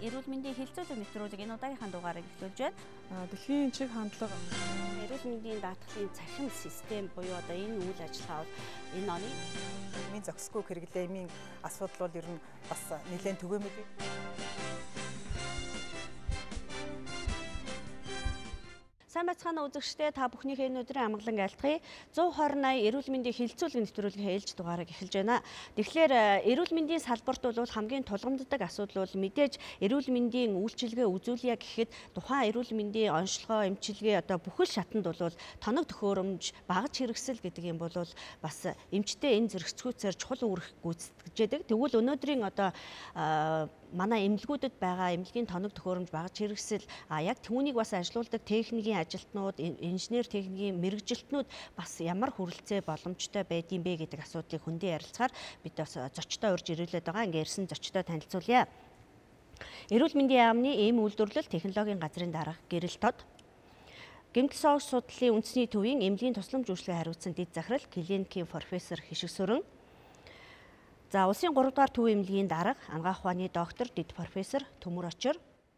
эрүүл мэндийн хилцүүлэг нэвтрүүлэг энэ удаагийнхаа дугаарыг эхлүүлж байна. Дэлхийн чиг хандлага Эрүүл мэндийн даатгалын цахим систем буюу одоо энэ үйл ажиллагаа бол энэ оны эмийн зохисгүй хэрэглэмийн асуудал бол ер нь бас нэлээд түгээмэл. Сайн байцгаана үзэгчдээ, та бүхнийхээ энэ өдрийн амгалан айлтгая. 120-80 эрүүл мэндийн хилцүүлэг нэвтрүүлгийн ээлж дугаарыг эхэлж байна. Тэгэхээр эрүүл мэндийн салбарт бол хамгийн тулгамддаг асуудал бол мэдээж эрүүл мэндийн үйлчилгээ үзүүлье гэхэд тухайн эрүүл мэндийн онцлогоо, эмчилгээ одоо бүхэл шатанд бол тоног төхөөрөмж, багаж хэрэгсэл гэдэг юм бол бас эмчтэй энэ зэрэгцгүүцээр чухал үүрэг гүйцэтгэжээдэг. Тэгвэл өнөөдрийн одоо манай эмнэлгүүдэд байгаа эмнэлгийн тоног төхөөрөмж, багаж хэрэгсэл яг түүнийг бас ажилуулдаг техникийн ажилтнууд, инженер техникийн мэрэгжилтнүүд бас ямар хүрэлцээ боломжтой байдığım бэ гэдэг асуудлыг хөндөө ярилцахаар бид бас зочдоо урьж ирүүлээд байгаа. Ингээ ирсэн зочдоо танилцуулъя. Эрүүл мэндийн яамны эм үйлдвэрлэл технологийн газрын дарга Гэрэл Тод, гэмтэл согц судлалын үндэсний төвийн эмнэлгийн тусламж үйлчлэгээ хариуцсан дэд захирал клиникийн профессор Хишиг Сүрэн, за улсын 3 дугаар төв эмнэлгийн дарга анагаах ухааны доктор дэд профессор Төмөр Очир,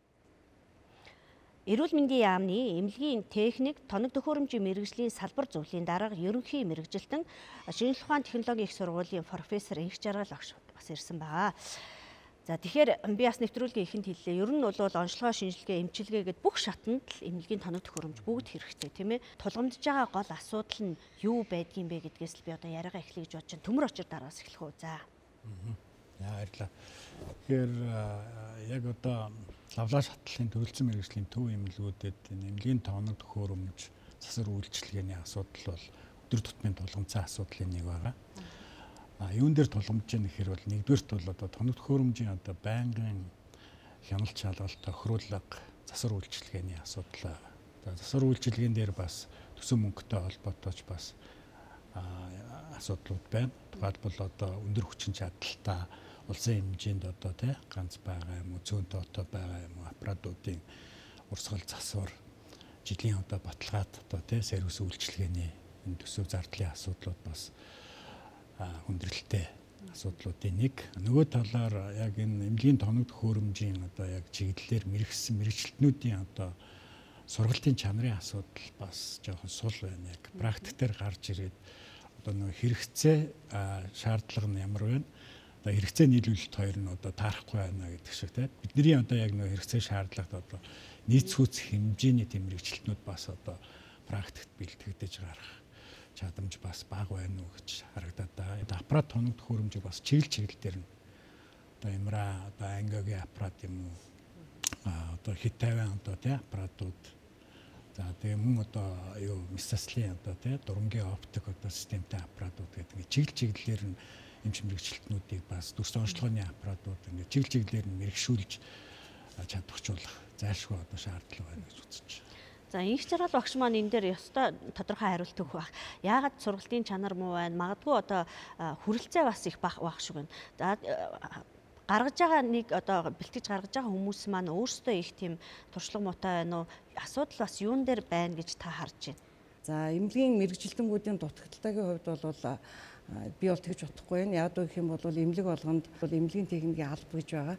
эрүүл мэндийн яамны эмнэлгийн техник, тоног төхөөрөмжийн мэрэгжлийн салбар зөвлөлийн дарга ерөнхий мэрэгжилтэн шинжилгээ ухааны технологийн их сургуулийн профессор Инх Жаргал багш бас ирсэн байгаа. За тэгэхээр би бас нэвтрүүлгийн ихэнд хэллээ. Ер нь бол онцлогоо, шинжилгээ, эмчилгээ гэдэг бүх шатанд л эмнэлгийн тоног төхөөрөмж бүгд хэрэгтэй, тийм ээ. Тулгамдж байгаа гол асуудал нь юу байдгийм бэ гэдгээс л би одоо яриагаа эхлэе гэж бодож байна. Төмөр Очир дараас эхлэх үү. За. Баярлалаа. Тэгэхээр яг одоо лавлаа шатлалын төрөлцсөн мэргэжлийн төв эмнэлгүүдэд эмнэлгийн тоног төхөөрөмж, засвар үйлчилгээний асуудал бол өдөр тутмын тулгамдсан асуудлын нэг байгаа. Юун дээр тулгамдж яах гэхээр бол нэгдүгээрт бол одоо тоног төхөөрөмжийн одоо байнгын хяналт шалгалт, тохируулга, засвар үйлчилгээний асуудал. Засвар үйлчилгээнд дээр бас төсөв мөнгөтэй холбоотойч бас асуудлууд байна. Тухайлбал одоо өндөр хүчин чадалтай улсын хэмжээнд одоо тий ганц байгаа юм уу, зөөн тоотой байгаа юм уу, аппаратуудын урсгал засвар, жилийн одоо баталгаад одоо тий сервис үйлчилгээний энэ төсөв зардлын асуудлууд бас хүндрэлтэй асуудлуудын нэг. Нөгөө талаар яг энэ эмнэлгийн тоног төхөөрөмжийн одоо яг чиглэлээр мэрэгсэн мэрэгчлэтнүүдийн одоо сургалтын чанарын асуудал бас жоохон сул байна. Яг практик дээр гарч ирээд одоо нөгөө хэрэгцээ шаардлага нь ямар вэ? Одоо хэрэгцээ нийлүүлэлт хоёр нь одоо таарахгүй байна гэдэг шиг тийм. Бидний одоо яг нөгөө хэрэгцээ шаардлагад одоо нийцхүүц хэмжээний тэм мэрэгчлэтнүүд бас одоо практикт бэлтгэгдэж гарах чадамж бас бага байна уу гэж харагдаад байгаа. Аппарат тоног төхөөрөмжийг бас чиглэл дээр нь одоо имра, одоо ангиогийн аппарат юм уу, одоо хит 50 одоо тий аппаратууд, за тэгээ мөн одоо юу месаслын одоо тий дурангийн оптик одоо системтэй аппаратууд гэдэг ингээ чиглэлээр нь эмч мэрэгчлэтнүүдийг бас дүрс онцлогооны аппаратууд ингээ чиглэлээр нь мэрэгшүүлж чадварчуулах зайлшгүй одоо шаардлага байна гэж үзэж байна. За Инх Жаргал багш маань энэ дээр ёстой тодорхой хариулт өгөх байх. Яагаад сургалтын чанар муу байна? Магадгүй одоо хүрэлцээ бас их бага шиг байна. За гаргаж байгаа нэг одоо бэлтгэж гаргаж байгаа хүмүүс маань өөрсдөө их тийм туршлага муутай байна уу? Асуудал бас юун дээр байна гэж та харж байна? За эмнэлгийн мэрэгжилтэнгүүдийн дутагдaltaгийн хувьд бол би бол тэгж бодохгүй байна. Яг гэх юм бол эмнэлэг болгонд эмнэлгийн техникийн алба гэж байгаа.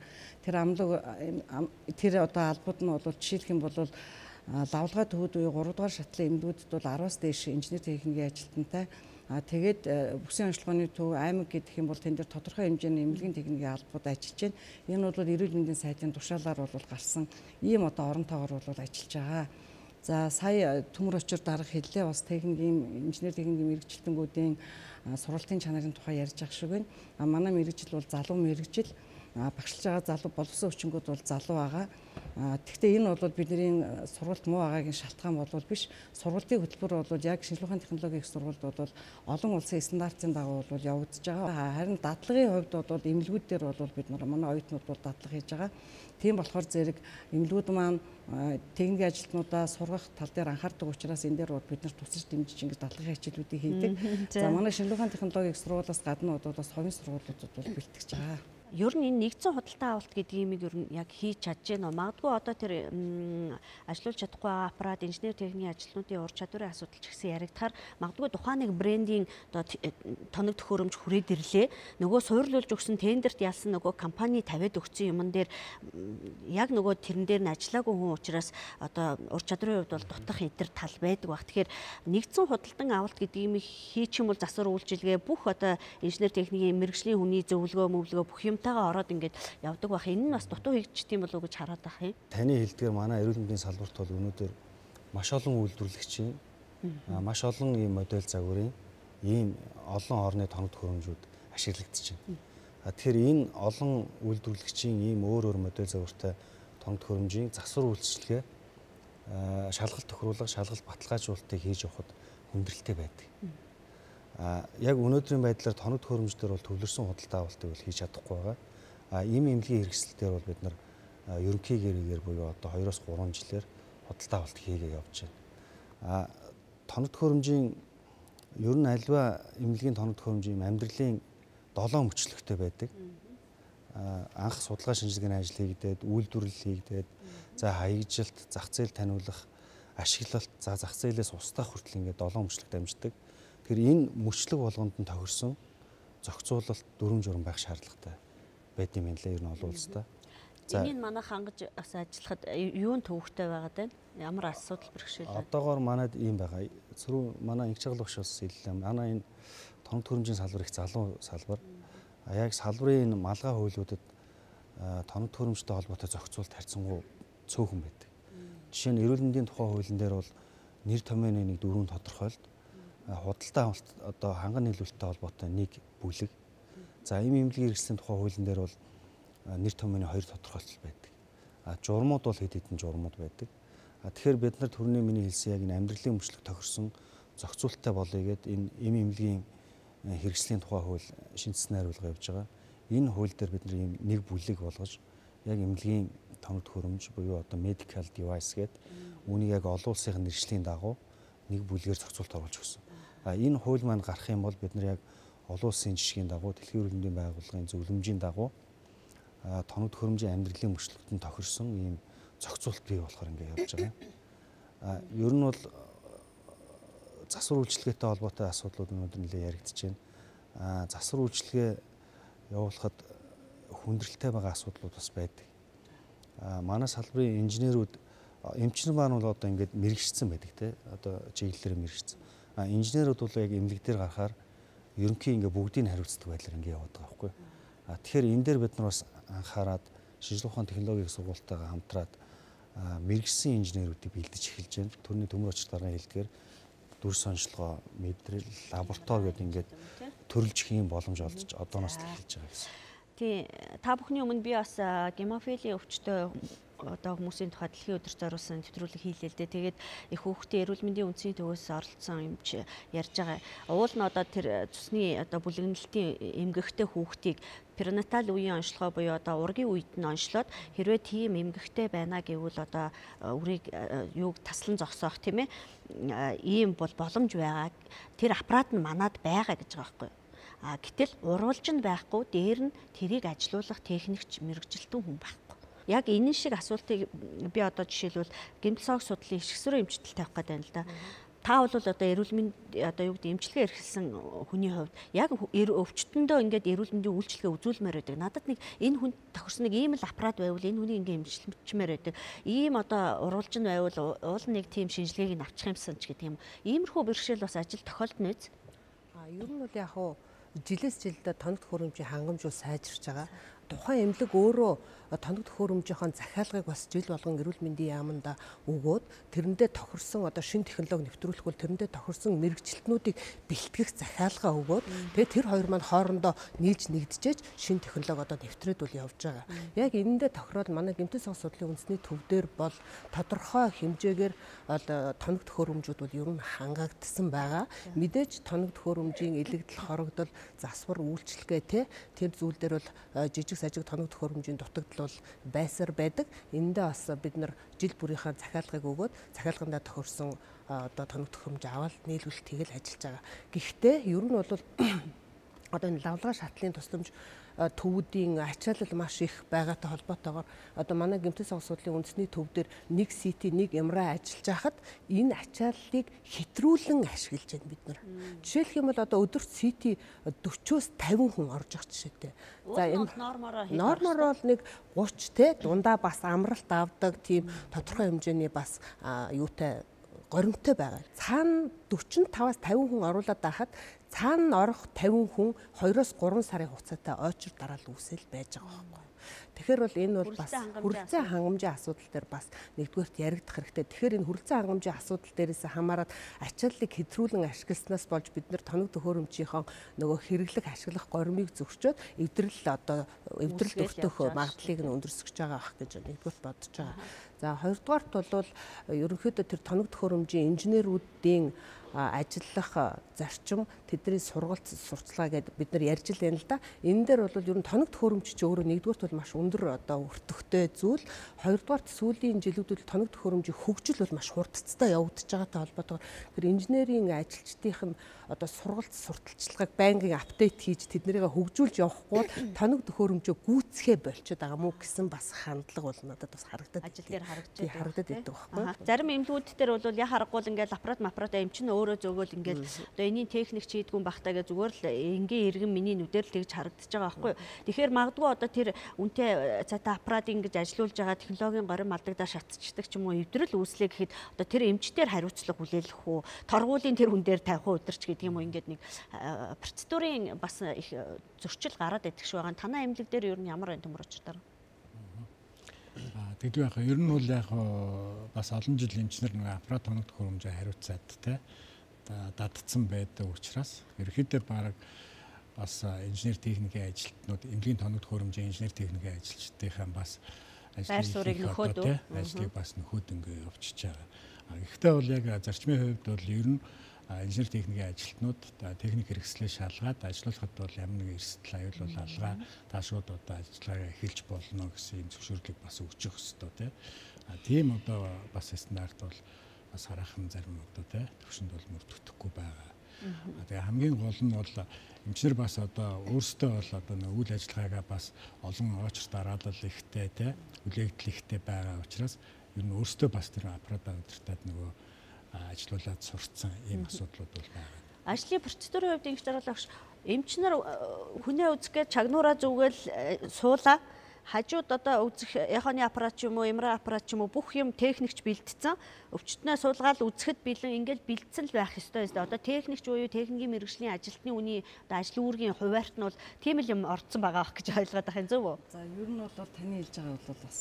Тэр одоо албад нь бол жишээлх юм бол лавлгаа төвд үе 3 дугаар шатлын эмнэлгүүдэд бол 10-аас дээш инженер техникийн ажилтнтай. Тэгээд бүсийн онцлогооны төв аймаг гэдэг юм бол тэн дээр тодорхой хэмжээний эмнэлгийн техникийн албад ажиллаж байна. Энэ бол эрүүл мэндийн сайдын тушаалаар бол гарсан ийм одоо оронтойгоор бол ажиллаж байгаа. За сая Төмөр Очир дарга хэллээ, бас техникийн инженер техникийн мэрэгжилтэнгүүдийн сургалтын чанарын тухай ярьж байгаа шиг байна. Манай мэрэгжил бол залуу мэрэгжил. Багшилж байгаа залуу боловсон хүчингүүд бол залуу байгаа. Гэхдээ энэ бол бидний сургалт муу байгаагийн шалтгаан бол биш. Сургалтын хөтөлбөр бол яг шинжилгээ ухааны технологийн их сургалт бол олон улсын стандартын дагуу бол явагдаж байгаа. Харин дадлагын хувьд бол эмнэлгүүдээр бол бид манай оюутнууд бол дадлага хийж байгаа. Тийм болохоор зэрэг эмнэлгүүд маань техникийн ажилтнуудаа сургах тал дээр анхаардаг учраас энэ дээр бид нар тусаж дэмжиж ингэж дадлагын хичээлүүдийг хийдэг. За манай шинжилгээ ухааны технологийн их сургуулиас гадна бас хувийн сургуулиудад бол бэлтгэж байгаа. Ер нь энэ нэгдсэн худалдаа авалт гэдэг юмыг ер нь яг хийж чадж байна уу? Магадгүй одоо тэр ажилуулж чадахгүй байгаа аппарат, инженер техникийн ажилтнуудын ур чадварын асуудал ч гэсэн яригдахаар магадгүй тухайн нэг брендийн одоо тоног төхөөрөмж хүрээд ирлээ. Нөгөө суурлуулж өгсөн тендерт ялсан нөгөө компани тавиад өгсөн юмн дээр яг нөгөө тэрэн дээр нь ажиллаагүй хүн учраас одоо ур чадрын хувьд бол дутах эдэр тал байдаг баг. Тэгэхээр нэгдсэн худалдан авалт гэдэг юмыг хийчих юм бол засвар үйлчилгээ бүх одоо инженер техникийн мэрэгжлийн хүний зөвлөгөө мөвлөгөө бүх юмтайгаа ороод ингээд явдаг байх. Энэ нь бас дутуу хийгдчих тийм болов уу гэж хараад байх юм. Таны хэлдгээр манай эрүүл мэндийн салбарт бол өнөөдөр маш олон үйлдвэрлэгчийн маш олон ийм модель загварын ийм олон орны тоног төхөөрөмжүүд ашиглагдаж байна. Тэгэхээр энэ олон үйлдвэрлэгчийн ийм өөр модель загвартай тоног төхөөрөмжийн засвар үйлчилгээ шалгалт тохируулга, шалгалт баталгаажуулалтыг хийж явахад хүндрэлтэй байдаг. Яг өнөөдрийн байдлаар тоног төхөөрөмждөр бол төвлөрсөн худалдаа авалтыг бол хийж чадахгүй байгаа. Ийм эмнэлгийн хэрэгсэлтээр бол бид нар ерөнхий гэрээгээр буюу одоо 2-3 жилээр худалдаа авалт хийгээ явж байна. Тоног төхөөрөмжийн ер нь альва эмнэлгийн тоног төхөөрөмжийн амьдралын 7 мөчлөгтэй байдаг. Анх судалгаа шинжилгээний ажил хийгдээд, үйлдвэрлэл хийгдээд, за хаягжилт, зах зээл таниулах, ашиглалт, за зах зээлээс устгах хүртэл ингээд 7 мөчлөг дамждаг. Тэгэхээр энэ мөчлөг болгонд нь тохирсон зохицуулалт дүрм журм байх шаардлагатай байдсан юм лээ ер нь олон улстай. Энийг манай хангаж бас ажиллахад юунд төвөгтэй байгаад байна? Ямар асуудал бэрхшээл байна? Одоогоор манайд ийм байгаа. Зөвхөн манай ангич гаргал багш бас хэллээ. Манай энэ тоног төхөөрөмжийн салбар их залуу салбар. Яг салбарын энэ малгай хуулиудад тоног төхөөрөмжтэй холбоотой зохицуулалт харьцангуй цөөхөн байдаг. Жишээ нь эрүүл мэндийн тухай хуулийн дээр бол нэр томьёоны нэг дөрвөн тодорхойлт, худалдаа авалт одоо ханган нийлүүлэлттэй холбоотой нэг бүлэг. За эм эмнэлгийн хэрэгслийн тухай хуулийн дээр бол нэр томьёоны 2 тодорхойлт байдаг. Журмууд бол хэд хэдэн журмууд байдаг. Тэгэхээр бид нар түрүүний миний хэлсэн яг энэ амьдралын мөчлөг тохирсон зохицуулалттай болъё гэд энэ эм эмнэлгийн хэрэгслийн тухай хууль шинжилсэн хариулга явьж байгаа. Энэ хууль дээр бид нар ийм нэг бүлэг болгож яг эмнэлгийн тоног төхөөрөмж буюу одоо medical device гэд үүнийг яг олон улсын нэршлийн дагуу нэг бүлгээр зохицуулалт оруулж өгсөн. Энэ хууль маань гарах юм бол бид нар яг олон улсын жишгийн дагуу дэлхийн эрүүл мэндийн байгууллагын зөвлөмжийн дагуу тоног төхөөрөмжийн амьдралын мөчлөгтөнд тохирсон ийм зохицуулалт бий болохоор ингэ явж байгаа. Ер нь бол засвар үйлчилгээтэй холбоотой асуудлууд өнөөдөр нэлээд яригдж байна. Засвар үйлчилгээ явуулахад хүндрэлтэй байгаа асуудлууд бас байдаг. Манай салбарын инженерүүд эмчнэр маань бол одоо ингээд мэрэгчсэн байдаг те. Одоо чиглэлээр мэрэгчсэн. Инженерүүд бол яг эмнэлэг дээр гарахаар ерөнхий ингээд бүгдийг хариуцдаг байдлаар ингээд яваад байгаа байхгүй. Тэгэхээр энэ дээр бид нар бас анхаарад шинжилгээ ухааны технологийн сургуультайгаа хамтраад мэрэгсэн инженерүүдийг бэлдэж эхэлж байна. Төрний төмөр очир даргын хэлдгээр дүр сонжлогоо, мэдрэл, лаборатори гэдэг ингээд төрөлж их юм боломж олж одооноос эхэлж байгаа гэсэн. Тий, та бүхний өмнө би бас гемофилийн өвчтөй одоо хүмүүсийн тухай дэлхийн өдөр зориулсан нэвтрүүлэг хийлээ л дээ. Тэгээд их хүүхдийн эрүүл мэндийн үндэсний төвөөс оролцсон юм чи ярьж байгаа. Уул нь одоо тэр цусны одоо бүлэгнэлтийн эмгэгтэй хүүхдийг перинатал үеийн онцлогоо буюу одоо ургийн үед нь онцлоод хэрвээ тийм эмгэгтэй байна гэвэл одоо үрийг юуг таслан зогсоох тийм ээ ийм бол боломж байгаа. Тэр аппарат нь манад байгаа гэж байгаа байхгүй. Гэтэл урвалж нь байхгүй, дээр нь тэрийг ажилуулах техникч мэрэгжилтэн хүн байхгүй. Яг энэ шиг асуултыг би одоо жишээлбэл гэмтэл цог судлалын ишгсрөө эмчилэл тавих гэдэг юм л да. Та бол одоо эрүүл мэнд одоо юу гэдэг эмчилгээ эрхэлсэн хүний хувьд яг өвчтөндөө ингээд эрүүл мэндийн үйлчилгээ үзүүлмээр байдаг. Надад нэг энэ хүн тохирсон нэг ийм л аппарат байвал энэ хүний ингээд эмчилмээр байдаг. Ийм одоо урвалж нь байвал уул нэг тийм шинжилгээг нь авчих юмсан ч гэдэг юм. Иймэрхүү бэрхшээл бас ажил тохиолдно үз. Ер нь бол яг хуу жилээс жилдээ тоног төхөөрөмжийн хангамжууд сайжирч байгаа. Тухайн эмнэлэг өөрөө тоног төхөөрөмжийн захиалгыг бас жил болгон эрүүл мэндийн яаманда өгөөд тэрэндээ тохирсон одоо шинэ технологи нэвтрүүлэх бол тэрэндээ тохирсон мэрэгчлэтнүүдийг бэлтгэх захиалгаа өгөөд тэгээд тэр хоёр маань хоорондоо нийлж нэгдэжээж шинэ технологи одоо нэвтрээд бол явж байгаа. Яг энэндээ тохирол манай гэмтэл цог судлалын үндэсний төв дээр бол тодорхой хэмжээгээр тоног төхөөрөмжүүд бол ер нь хангагдсан байгаа. Мэдээж тоног төхөөрөмжийн илэгдэл хорогдол засвар үйлчлэгээ тэр зүйл дээр бол жижиг сажиг тоног төхөөрөмжийн дутагдал бол байсаар байдаг. Эндээ бас бид нар жил бүрийнхаа захиалгыг өгөөд захиалгандаа тохирсон одоо тоног төхөөрөмж аваад нийлүүлэлтийг л ажиллаж байгаа. Гэхдээ ер нь бол одоо энэ лавлгаа шатлалын тусламж төвүүдийн ачаалал маш их байгаатай холбоотойгоор одоо манай гэмтэл согсуудлын үндэсний төв дээр нэг CT нэг MRI ажиллаж байхад энэ ачааллыг хэтрүүлэн ашиглаж байна бид нар. Жишээлх юм бол одоо өдөрт CT 40-оос 50 хүн орж байгаа жишээтэй. За энэ нормоор бол нэг 30 те дундаа бас амралт авдаг тийм тодорхой хэмжээний бас юутай горимтой байгаа. Цаана 45-аас 50 хүн оруулаад байхад цаана орох 50 хүн 2-оос 3 сарын хугацаатай ойчир дараал үүсэл байж байгаа байхгүй. Тэгэхээр бол энэ бол бас хүрэлцэн хангамжийн асуудал дээр бас нэгдүгээрт яригдах хэрэгтэй. Тэгэхээр энэ хүрэлцэн хангамжийн асуудал дээрээс хамаарат ачааллыг хэтрүүлэн ашигласнаас болж бид нар тоног төхөөрөмжийнхөө нөгөө хэрэглэх ашиглах горимыг зөвшөөрөөд эвдрэл дөртөх магадлалыг нь өндөрсгөж байгаа ах гэж нэгдүгээрт бодож байгаа. За хоёрдугаарт бол ерөнхийдөө тэр тоног төхөөрөмжийн инженеруудын ажиллах зарчим тэдний сургалт сурталчилгаа гэдэг бид нар ярьж л байна л да. Энэ дээр бол ер нь тоног төхөөрөмж чи өөрөө нэгдүгээрт бол маш өндөр одоо өртөгтэй зүйл. Хоёрдугаарт сүүлийн жилүүдэд тоног төхөөрөмжийн хөгжил бол маш хурдцтай явагдаж байгаатай холбоотойгоор тэр инженерийн ажилчдын одоо сургалт сурталчилгааг байнгын апдейт хийж тэднэрийг хөгжүүлж явахгүй тоног төхөөрөмжөө гүйцэхээ болчиход байгаа мó гэсэн бас хандлага бол надад бас харагдаад ажил дээр харагдаад идэг байхгүй. Зарим эмнэлгүүд дээр бол яа харахгүй л ингээд аппарат эмчин өөрөө зөөгөл ингээд одоо энийн техник чийдгүн багтаа гэж зүгээр л энгийн иргэн миний нүдээр л тэгж харагдаж байгаа байхгүй. Тэгэхээр магадгүй одоо тэр үнэтэй цаатай аппарат ингэж ажилуулж байгаа технологийн горим алдагдаа шатчихдаг ч юм уу эвдрэл үүслэх гэхэд одоо тэр эмчтэр хариуцлага хүлээлгэх үү торгуулийн тэр хүн дээр тавих уу өдөрч гэдэг юм уу ингээд нэг процедурын бас их зөрчил гараад идэх шиг байгаа. Танай эмнэлэг дээр ер нь ямар энэ төмөр очирдаа? Тэгдэг байхаа ер нь бол яг бас олон жил инженер нэг аппарат тоног төхөөрөмжөөр хариуцаад те дадцсан байдаг учраас ерөнхийдөө баг бас инженер техникийн ажилтнууд эмнэлгийн тоног төхөөрөмжийн инженер техникийн ажилчдынхаа бас ажлыг ажлыг бас нөхөд ингээ явчихж байгаа. Гэхдээ бол яг зарчмын хувьд бол ер нь инженер техникийн ажилтнууд техник хэрэгслээ шалгаад ажиллуулахад бол ямар нэгэн эрсдэл аюул алгаа таашууд одоо ажиллагаа эхэлж болно гэсэн юм зөвшөөрлийг бас өгчих хэвээр тийм одоо бас стандарт бол бас хараахан зарим одоо төвшөнд бол мөрдөгдөхгүй байгаа. Тэгээ хамгийн гол нь бол инженер бас одоо өөрсдөө бол одоо үйл ажиллагаагаа бас олон очир дараалал ихтэй үлээгдэл ихтэй байгаа учраас ер нь өөрсдөө бас тэр аппарата удирдаад нөгөө ажиллуулад сурцсан ийм асуудлууд бол байгаа. Ажлын процедурын хувьд ингэж дараалах эмчнэр хүнээ үзэхэд чагнуураа зүгэл суулаа хажууд одоо үзэх эхоны аппарат ч юм уу, MRI аппарат ч юм уу бүх юм техникч бэлдсэн. Өвчтнөө суулгаад үзэхэд бэлэн ингээл бэлдсэн л байх ёстой юм. Одоо техникч буюу техникийн мэргэжлийн ажилтны үний одоо ажил үүргийн хуваарт нь бол тийм л юм орцсон байгаа гэж ойлгоод байх юм зөв үү? За ер нь бол таны хэлж байгаа бол бас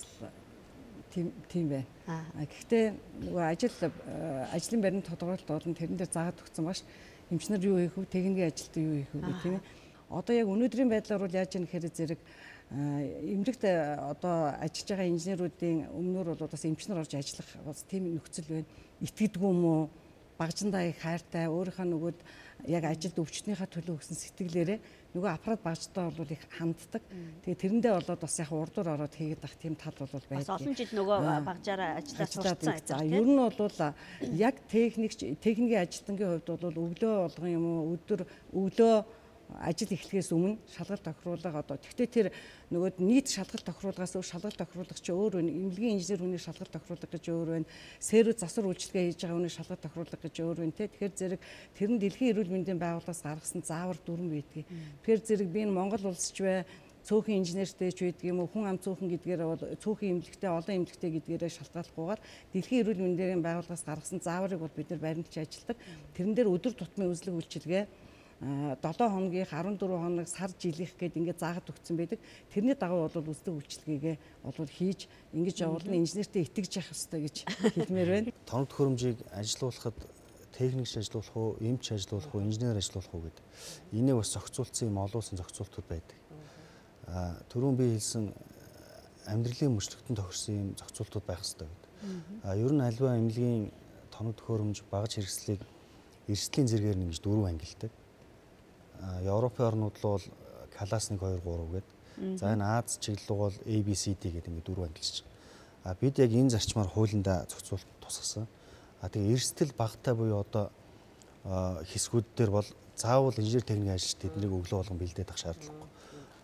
тийм байна. Гэхдээ нөгөө ажлын байрны тодорхойлолт болон тэрэн дээр заагаад өгсөн маш эмчнэр юу хийх вэ? Техникийн ажилтан юу хийх вэ гэх тийм ээ. Одоо яг өнөөдрийн байдлаар бол яаж яах гэхээр зэрэг эмнэлэгт одоо ажиллаж байгаа инженеруудын өмнөр бол бас эмчнэр орж ажиллах бас тийм нөхцөл байна. Итгэдэггүй юм уу? Багжиндаа их хайртай өөрийнхөө нөгөөд яг ажилд өвчтнийхээ төлөө өгсөн сэтгэлээрээ нөгөө аппарат багжтай бол их ханддаг. Тэгээ тэрэндээ болоод бас яг урдуур ороод хийгээд ах тийм тал бол байдаг. Бас олон жил нөгөө багжаараа ажиллаж сурцсан. За ер нь бол яг техникийн ажилтнгийн хувьд бол өглөө болгон юм уу өглөө ажил эхлэхээс өмнө шалгалт тохируулга одоо тэгтээ тэр нөгөө нийт шалгалт тохируулгаас өөр шалгалт тохируулга чи өөр байна. Эмнэлгийн инженер хүний шалгалт тохируулга гэж өөр байна. Сервис засвар үйлчилгээ хийж байгаа хүний шалгалт тохируулга гэж өөр байна те. Тэгэхээр зэрэг тэр нь дэлхийн эрүүл мэндийн байгууллагаас гаргасан заавар дүрм байдгийг. Тэгэхээр зэрэг би энэ Монгол улсч бай цөөхөн инженертэй ч байдаг юм уу хүн ам цөөхөн гэдгээр бол цөөхөн эмнэлэгтэй олон эмнэлэгтэй гэдгээрээ шалтгааллахгүйгээр дэлхийн эрүүл мэндийн байгууллагаас гаргасан зааварыг бол бид нар баримтж ажилладаг. Тэрэн дээр өдөр тутмын үзлэг үйлчилгээ 7 хоногийн 14 хоног сар жилийнх гээд ингээд заагаад өгсөн байдаг. Тэрний дагуу бол үздэг үйлчилгээгээ бол хийж ингэж явуулна инженертэй итгэж явах хэрэгтэй гэж хэлмээр байна. Тоног төхөөрөмжийг ажилуулахад техникч ажилуулах уу, эмч ажилуулах уу, инженер ажилуулах уу гэдэг энийг бас зохицуулсан юм олуулсан зохицуултууд байдаг. Түрүүн би хэлсэн амьдралын мөрчлөгтөнд тохирсон юм зохицуултууд байх хэрэгтэй гэдэг. Ер нь альва эмнэлгийн тоног төхөөрөмж багаж хэрэгслийг эрсдлийн зэргээр нэмж 4 ангилдаг. Европын орнууд бол класс 1 2 3 гэдэг. За энэ Аз чиглэл бол ABCD гэдэг ингээд 4 ангилж байгаа. Бид яг энэ зарчмаар хуулиндаа зохицуулт тусгасан. Тэгээ эрсдэл багтай буюу одоо хэсгүүд дээр бол заавал инженер техникийн ажилч тэднийг өглөө болгон бэлдээд авах шаардлагагүй.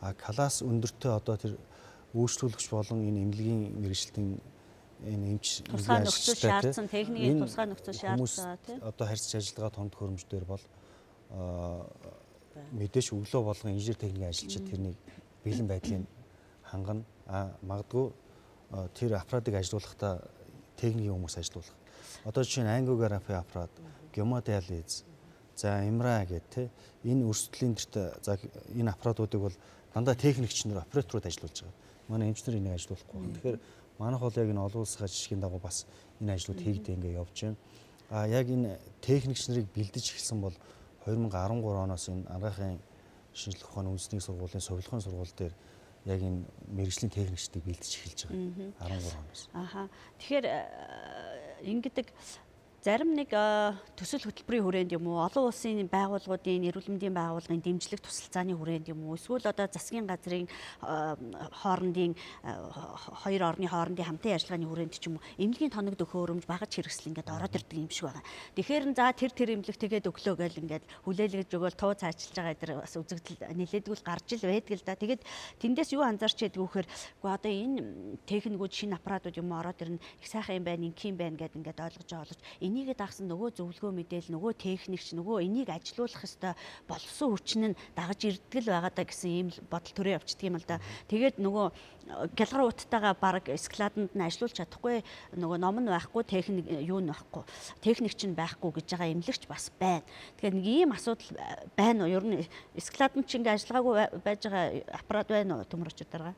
класс өндөртэй одоо тэр үйлчлүүлэгч болон энэ эмнэлгийн мэргэжилтийн энэ эмч тусгай нөхцөл шаардсан техникийн тусгай нөхцөл шаардсан тийм одоо харьцаж ажиллагаа томд хөрөмждөр бол мэдээж өглөө болгон инженер техникийн ажилчид тэрнийг бэлэн байдлыг хангана. Магадгүй тэр аппаратыг ажилуулахдаа техникийн хүмүүс ажилуулах. Одоо жишээ нь ангиографи аппарат, гемодиализ, за MRI гэдэг энэ өрсөлдөлийн за энэ аппаратуудыг бол дандаа техникч нар операторууд ажилуулж байгаа. Манай эмчнэр энийг ажилуулахгүй байна. Тэгэхээр манайх бол яг энэ олон улсын жишгийн дагуу бас энэ ажлууд хийгдээ ингээ явж байна. Яг энэ техникч нарыг бэлдэж эхэлсэн бол 2013 оноос энэ анагаахын шинжилгээ ухааны үндэсний сургуулийн совилгын сургууль дээр яг энэ мэргэжлийн техникчдийг бэлдэж эхэлж байгаа 13 оноос. Тэгэхээр ингэдэг зарим нэг төсөл хөтөлбөрийн хүрээнд юм уу, олон улсын байгууллагуудын, эрүүл мэндийн байгууллагын дэмжлэг тусалцааны хүрээнд юм уу, эсвэл одоо засгийн газрын хоорондын хоёр орны хоорондын хамтын ажиллагааны хүрээнд ч юм уу, эмнэлгийн тоног дөхөөрөмж багаж хэрэгсэл ингээд ороод ирдэг юм шиг байна. Тэгэхээр за тэр эмнэлэг тэгээд өглөө гэл ингээд хүлээлгэж өгөөл туу цаачилж байгаа эдэр бас үзэгдэл нэлээдгүүл гарч ил байдаг л да. Тэгээд тэндээс юу анзаарч ядг вөхөр одоо энэ техникүүд шинэ аппаратууд юм ороод ирнэ, их сайхан юм байна, инх юм байна гэдээ ингээд ойлгож энийгээ дагсан нөгөө зөвлөгөө мэдээл нөгөө техникч нөгөө энийг ажилуулах ёстой болсон хүчин нь дагаж ирдэг л байгаа даа гэсэн ийм бодол төрөө явчихдаг юм л да. Тэгээд нөгөө гялгар уттайгаа баг складанд нь ажилуулж чадахгүй, нөгөө ном нь байхгүй, техник юу нь байхгүй, техникч нь байхгүй гэж байгаа эмнэлэгч бас байна. Тэгэхээр нэг ийм асуудал байна уу? Ер нь складанд ч ингээ ажиллагаагүй байж байгаа аппарат байна уу төмөр очир дараа?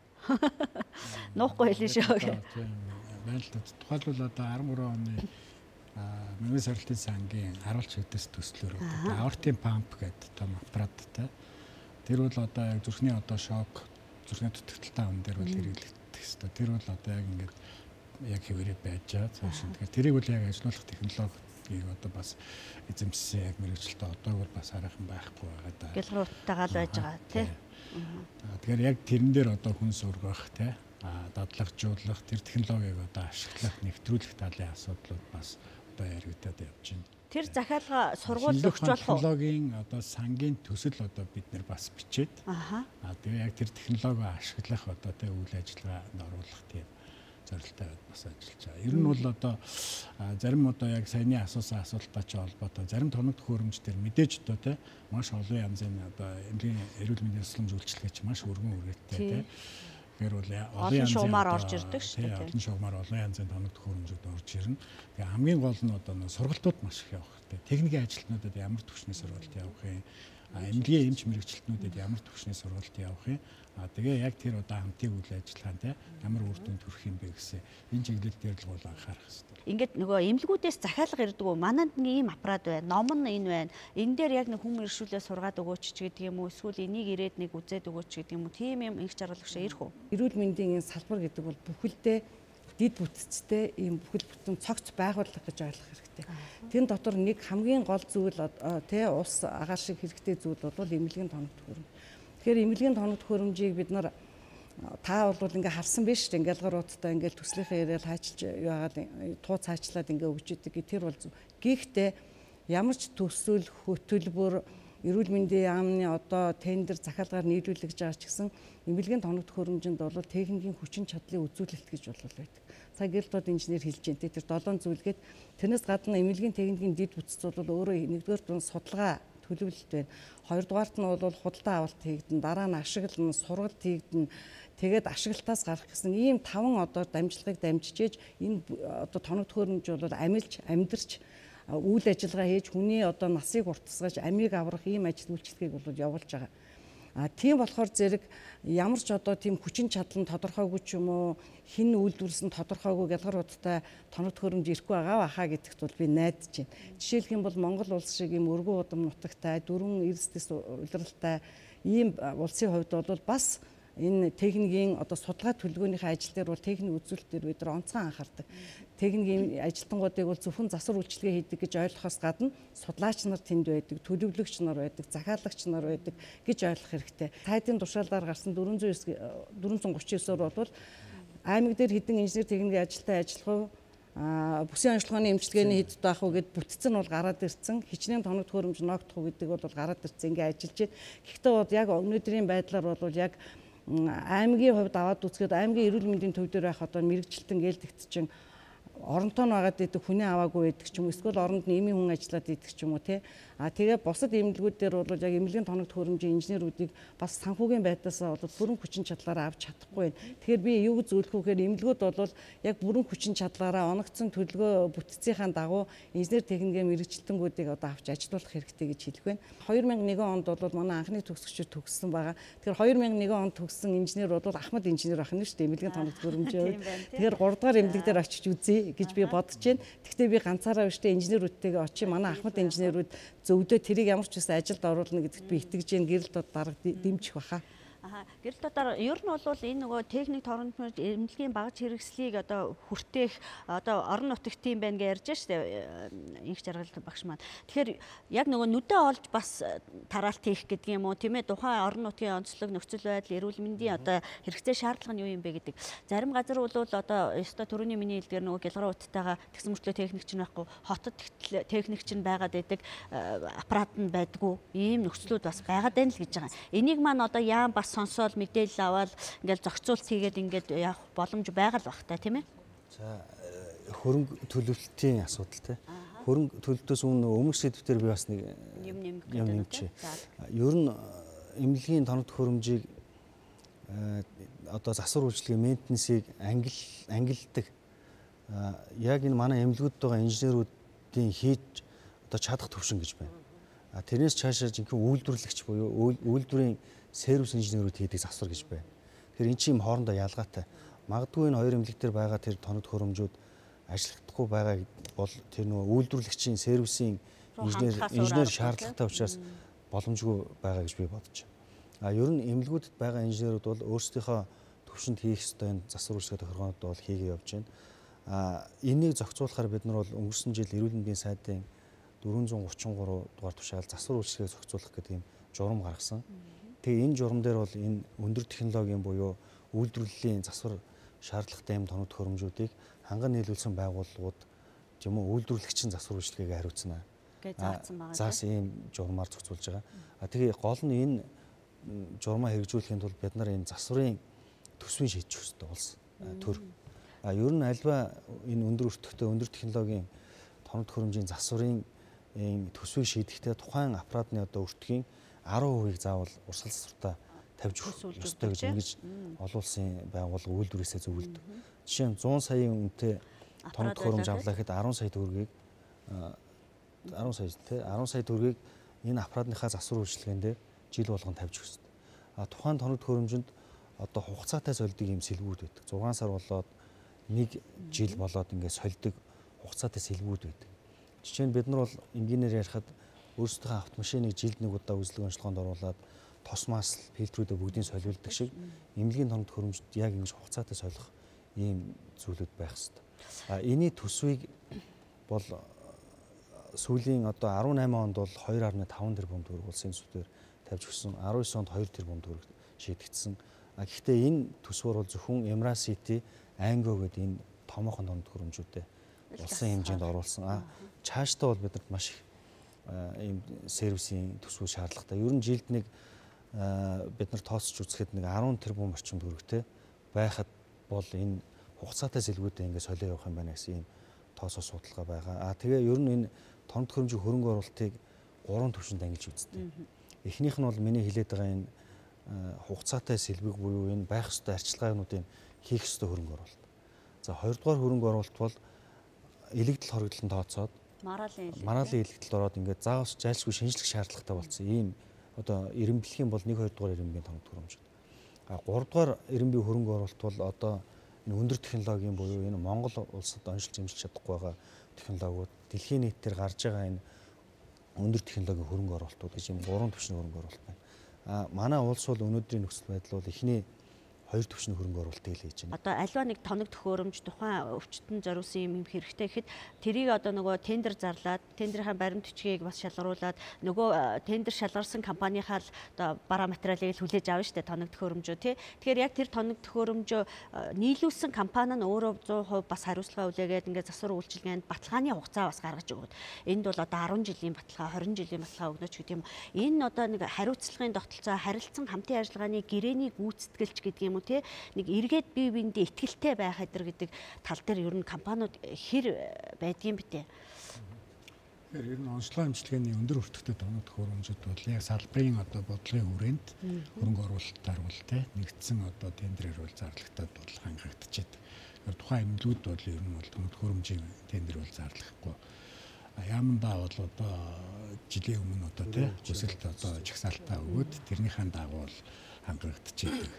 Нуухгүй хэлээ шүү. Байна л да. Тухайлбал одоо 13 оны Мөнгөн сорилтын сангийн харуулч хэдээс төслөөр аортын памп гэдэг том аппараттай. Тэр бол одоо яг зүрхний одоо шок, зүрхний дутагдaltaй ам дээр бол хэрэглэгдэх хэвээр. Тэр бол одоо яг ингээд яг хэвээрээ байж байгаа цааш. Тэгэхээр тэрийг бол яг ажилуулах технологиг одоо бас эзэмшсэн яг мэргэжилтээ одоо бол бас хараахан байхгүй байгаа да. Гэлгэрүүттайгаа л байж байгаа тий. Тэгэхээр яг тэрэн дээр одоо хүн сургах тий дадлагжуулах тэр технологиг одоо ашиглах, нэвтрүүлэх талын асуудлууд бас одоо яригдаад явж байна. Тэр захиалга сургууль өгч болох уу? Технологийн одоо сангийн төсөл одоо бид нэр бас бичээд. Тэгээ яг тэр технологиг ашиглах одоо тэ үйл ажиллагаанд оруулах тийм зорилттой бас ажиллаж байгаа. Ер нь бол одоо зарим одоо яг саяны асуусан асуулттай ч холбоотой зарим тоног төхөөрөмж төр мэдээж одоо тэ маш олон янзын одоо эмнэлгийн эрүүл мэндийн тусламж үйлчилгээч маш өргөн үргэлжтэй тэ. Тэгэхээр бол олон шугамар орж ирдэг шүү дээ. Олон шугамар олон янзын тоног төхөөрөмжүүд орж ирнэ. Тэгээ хамгийн гол нь одоо сургалтууд маш их явах. Техникийн ажилтнуудад ямар төвчний сургалт явах юм. Эмнэлгийн эмч мэргэжилтнүүдэд ямар төвчний сургалт явах юм. Тэгээ яг тэр одоо хамтын үйл ажиллагаанд ямар үр дүнд хүрэх юм бэ гэсэн энэ чиглэл дээр л гол анхаарах хэрэгтэй. Ингээд нөгөө эмнэлгүүдээс захиалга ирдэг үү? Манайд нэг ийм аппарат байна. Ном нь энэ байна. Энэ дээр яг нэг хүн иршүүлээ сургаад өгөөч ч гэдэг юм уу? Эсвэл энийг ирээд нэг үзээд өгөөч гэдэг юм уу? Тийм юм их жаргалагчаа ирэх үү? Эрүүл мэндийн энэ салбар гэдэг бол бүхэлдээ дид бүтцтэй ийм бүхэл бүтэн цогц байгууллага гэж ойлгох хэрэгтэй. Тэн дотор нэг хамгийн гол зүйл тэ ус агаар шиг хэрэгтэй зүйл бол эмнэлгийн тоног төхөөрөмж. Тэгэхээр эмнэлгийн тоног төхөөрөмжийг бид нар та бол ингээ харсан биш үү? Гялгаруудтай ингээ төслийнхээ яриад хайчилж яагаад туу цаачлаад ингээ өгч идэг. Тэр бол гэхдээ ямар ч төсөл хөтөлбөр эрүүл мэндийн яамны одоо тендер захиалгаар нийлүүлж байгаа ч гэсэн эмнэлгийн тоног төхөөрөмжөнд бол техникийн хүчин чадлын үзүүлэлт гэж бол байдаг. Цаг гэрэлтүүд инженер хэлж дээ тэр 7 зүйлгээд тэрнээс гадна эмнэлгийн техникийн дид бүтц бол өөрөө нэгдүгээр нь судалгаа төлөвлөлт байна. Хоёрдугаарт нь бол худалдаа авалт хийгдэн, дараа нь ашиглан, сургалт хийгдэн, тэгээд ашиглалтаас гарах гэсэн ийм 5 одоо дамжлагыг дамжиж энэ одоо тоног төхөөрөмж бол амилж, амьдарч үйл ажиллагаа хийж хүний одоо насыг уртасгаж амийг аврах ийм ажил үйлчлэгийг бол явуулж байгаа. Тийм болохоор зэрэг ямар ч одоо тийм хүчин чадал нь тодорхойгүй ч юм уу хин үйлдвэрлэсэн тодорхойгүй гялгаруудтай тоног төхөөрөмж ирэхгүй байгаа хаа гэдэгт бол би найдаж байна. Жишээлх юм бол Монгол улс шиг ийм өргөн удам нутагтай, дөрвөн эрсдэс улиралтай ийм улсын хувьд бол бас энэ техникийн одоо судалгаа төлөвлөгөөнийхөө ажил дээр бол техник үзүүлэлт дээр бид нар онцгой анхаардаг. Техникийн ажилтнуудыг бол зөвхөн засвар үйлчилгээ хийдэг гэж ойлгохоос гадна судлаач нар тэнд байдаг, төлөвлөгч нар байдаг, захиалагч нар байдаг гэж ойлгох хэрэгтэй. Сайдын тушаалаар гарсан 439-оор бол аймаг дээр хэдэн инженер техникийн ажилтай ажиллах уу, бүсийн онцлогооны эмчилгээний хэд байх уу гэд бүтцэн бол гараад ирсэн. Хичнээн тоног төхөөрөмж ногдох уу гэдэг бол гараад ирсэн. Ингээ ажиллаж байна. Гэхдээ бол яг өнөөдрийн байдлаар бол яг аймгийн хувьд аваад үзэхэд аймгийн эрүүл мэндийн төв дээр байх одоо мэрэгчлэлтэн гэлдэгдсэн оронтой байгаад идэг хүний аваагүй байдаг ч юм уу эсвэл оронд нь эмийн хүн ажиллаад идэг ч юм уу тий. Тэгээ бусад эмнэлгүүд дээр бол яг эмнэлгийн тоног төхөөрөмжийн инженеруудыг бас санхүүгийн байдлаасаа бол бүрэн хүчин чадлаараа авч чадахгүй байна. Тэгэхээр би юу гэж зөвлөх вэ гэхээр эмнэлгүүд бол яг бүрэн хүчин чадлаараа оногдсон төлөвлөгөө бүтцийнхаа дагуу инженер техникийн мэрэгчлэлтэнгүүдийг одоо авч ажилуулах хэрэгтэй гэж хэлэх байна. 2001 онд бол манай анхны төгсөгчид төгссөн байгаа. Тэгэхээр 2001 онд төгссөн инженер бол Ахмад инженер байх нь шүү дээ эмнэлгийн тоног төхөөрөмжийн. Тэгэхээр 3 дугаар эмнэлэг дээр очиж үзье гэж би бодож байна. Гэхдээ би ганцаараа биш дээ инженерүүдтэйгээ очие манай Ахмад инженерүүд зөвдөө тэрийг ямар ч үсэн ажилд оруулна гэдэгт би итгэж जैन гэрэл дод дарга дэмжих баха. Гэрэл дотор ер нь бол энэ нөгөө техник торгон эмнэлгийн багаж хэрэгслийг одоо хүртээх одоо орон нутгтын байна гэж ярьж штэ инх жаргал багш маань. Тэгэхээр яг нөгөө нүдэ олж бас тараалт хийх гэдэг юм уу тийм ээ тухайн орон нутгийн онцлог нөхцөл байдал эрүүл мэндийн одоо хэрэгцээ шаардлага нь юу юм бэ гэдэг. Зарим газар бол одоо ёстой төрөний миний хэлдгээр нөгөө гялгараа уттайгаа тэгсэн мөртлөө техникч нь байхгүй хотод техникч нь байгаад байдаг аппарат нь байдгүй ийм нөхцлүүд бас байгаад байна л гэж байгаа. Энийг маань одоо яам бас сонсоод мэдээлэл аваад ингээл зохицуулт хийгээд ингээд явах боломж байгаа л багтай тийм ээ. За хөрөнгө төлөвлөлтийн асуудал тий. Хөрөнгө төлөвлөлтөөс өмнөх сэдвээр би бас нэг юм нэмчээ. Ер нь эмнэлгийн тоног төхөөрөмжийг одоо засвар үйлчилгээ мейнтенсийг ангилдаг яг энэ манай эмнэлгүүдэд байгаа инженеруудын хийж одоо чадах төвшин гэж байна. Тэрнээс цаашаа жинхэнэ үйлдвэрлэгч буюу үйлдвэрийн сервис инженерүүд хийдэг засвар гэж байна. Тэгэхээр эн чинь хоорондоо ялгаатай. Магадгүй энэ хоёр эмнэлэг дээр байгаа тэр тоног төхөөрөмжүүд ажиллагдахгүй байгаа бол тэр нөгөө үйлдвэрлэгчийн сервисийн инженер шаардлагатай учраас боломжгүй байгаа гэж би бодож байна. Ер нь эмнэлгүүдэд байгаа инженерүүд бол өөрсдийнхөө төвшөнд хийх ёстой энэ засвар үйлчилгээ тохиргоонууд бол хийгээ явж байна. Энийг зохицуулахаар бид нар бол өнгөрсөн жил эрүүл мэндийн сайдын 433 дугаар тушаал засвар үйлчилгээ зохицуулах гэдэг юм журам гаргасан. Тэгээ энэ журам дээр бол энэ өндөр технологийн буюу үйлдвэрлэлийн засвар шаардлагатай юм тоног төхөөрөмжүүдийг ханган нийлүүлсэн байгууллагууд тийм үү үйлдвэрлэгчийн засвар үйлчилгээгээ хариуцна гэж заасан байгаа. Заасан ийм журмаар зохицуулж байгаа. Тэгээ гол нь энэ журмаа хэрэгжүүлэхийн тулд бид нар энэ засварын төсвийг шийдэх хэрэгтэй болсон төр. Ер нь альва энэ өндөр өртөгтэй өндөр технологийн тоног төхөөрөмжийн засварын төсвийг шийдэхдээ тухайн аппаратны одоо өртгийн 10%-ийг заавал урсгал засвартаа тавьж өгөх ёстой гэж ингэж олон улсын байгууллага үйлдвэрээсээ зөвлөдөг. Жишээ нь 100 саяын үнэтэй тоног төхөөрөмж авлаа гэхэд 10 сая төгрөгийг 10 сая төгрөгийг энэ аппаратныхаа засвар үйлчилгээнд дээр жил болгон тавьж өгөх ёстой. Тухайн тоног төхөөрөмжөнд одоо хугацаатай сольдог юм сэлбүүд байдаг. 6 сар болоод 1 жил болоод ингээд сольдог хугацаатай сэлбүүд байдаг. Жишээ нь бид нар бол энгийнээр ярихад өөрсдийнхөө автомашиныг жилд нэг удаа үзлэг онцлогоонд оруулаад тос масл фильтрүүдээ бүгдийг солиулдаг шиг эмнэлгийн тоног төхөөрөмжөд яг ингэж хугацаатай солих ийм зүйлүүд байх хэрэгтэй. Эний төсвийг бол сүүлийн одоо 18 онд бол 2.5 тэрбум төгрөг улсын төсвээр тавьж өгсөн. 19 онд 2 тэрбум төгрөг шийдэгдсэн. Гэхдээ энэ төсвөр бол зөвхөн Emra-City, Anglo гэдэг энэ томоохон тоног төхөөрөмжүүдэд улсын хэмжээнд оруулсан. Цаашдаа бол бидэрт маш их ийм сервисийн төсвөө шаардлагатай. Ер нь жилд нэг бид нар тооцож үзэхэд нэг 10 тэрбум орчим төгрөгтэй байхад бол энэ хугацаатай сэлгүүдээ ингээд солио явах юм байна гэсэн ийм тоосоо судалгаа байгаа. Тэгээ ер нь энэ тоног төхөөрөмжийн хөрөнгө оруулалтыг 3 төвшөнд ангилж үздэг. Эхнийх нь бол миний хэлээд байгаа энэ хугацаатай сэлбэг буюу энэ байх ёстой арчилгаануудыг хийх ёстой хөрөнгө оруулалт. За хоёрдугаар хөрөнгө оруулалт бол элэгдэл хоригдлон тооцоод мараалын элэгдэлд ороод ингээд заавал зайлшгүй шинжлэх шаардлагатай болсон. Ийм одоо эренблэхийн бол 1-2 дугаар эренбийн тоног төхөөрөмж. 3 дугаар эренбийн хөрөнгө оруулалт бол одоо энэ өндөр технологийн буюу энэ Монгол улсад оншилж хэмжилж чадахгүй байгаа технологиуд дэлхийн нийтээр гарч байгаа энэ өндөр технологийн хөрөнгө оруулалтууд гэж юм 3 түвшний хөрөнгө оруулалт байна. Манай улс бол өнөөдрийн нөхцөл байдал бол эхний хоёр түвшний хөрөнгө оруулалтыг л хийж байна. Одоо альва нэг тоног төхөөрөмж тухайн өвчтөн зориулсан юм хэрэгтэй гэхэд тэрийг одоо нөгөө тендер зарлаад тендерийн баримт бичгийг бас шалгаруулад нөгөө тендер шалгарсан компанийнхаа л одоо бараа материалыг хүлээж авна шүү дээ тоног төхөөрөмжөө тий. Тэгэхээр яг тэр тоног төхөөрөмжөө нийлүүлсэн компани нь өөрөө 100% бас хариуцлага үлээгээд ингээд засвар үйлчилгээнд баталгааны хугацаа бас гаргаж өгöd. Энд бол одоо 10 жилийн баталгаа 20 жилийн баталгаа өгнөч гэдэг юм. Энэ одоо нэг хариуцлагын тогтолцоо харилцан хамтын ажиллагааны гэрээний гүйцэтгэлч гэдэг юм уу те нэг эргээд бие биендээ ихтгэлтэй байх гэдэг тал дээр ер нь компаниуд хэр байдгийн битээ. Тэгэхээр ер нь онцлог хэмжлэгээний өндөр өртөгтэй тоног төхөөрөмжүүд бол яг салбарын одоо бодлогын хүрээнд хөрөнгө оруулалтаар бол те нэгдсэн одоо тендерээр бол зарлагдаад бол хангагдчихэд. Тэгэхээр тухайн эмнэлгүүд бол ер нь бол тоног төхөөрөмжийн тендер бол зарлахгүй. Яамандаа бол одоо жилийн өмнө одоо те өсөлт одоо жагсаалтаа өгөөд тэрнийхэн дагуу бол хангагдчихэдэг.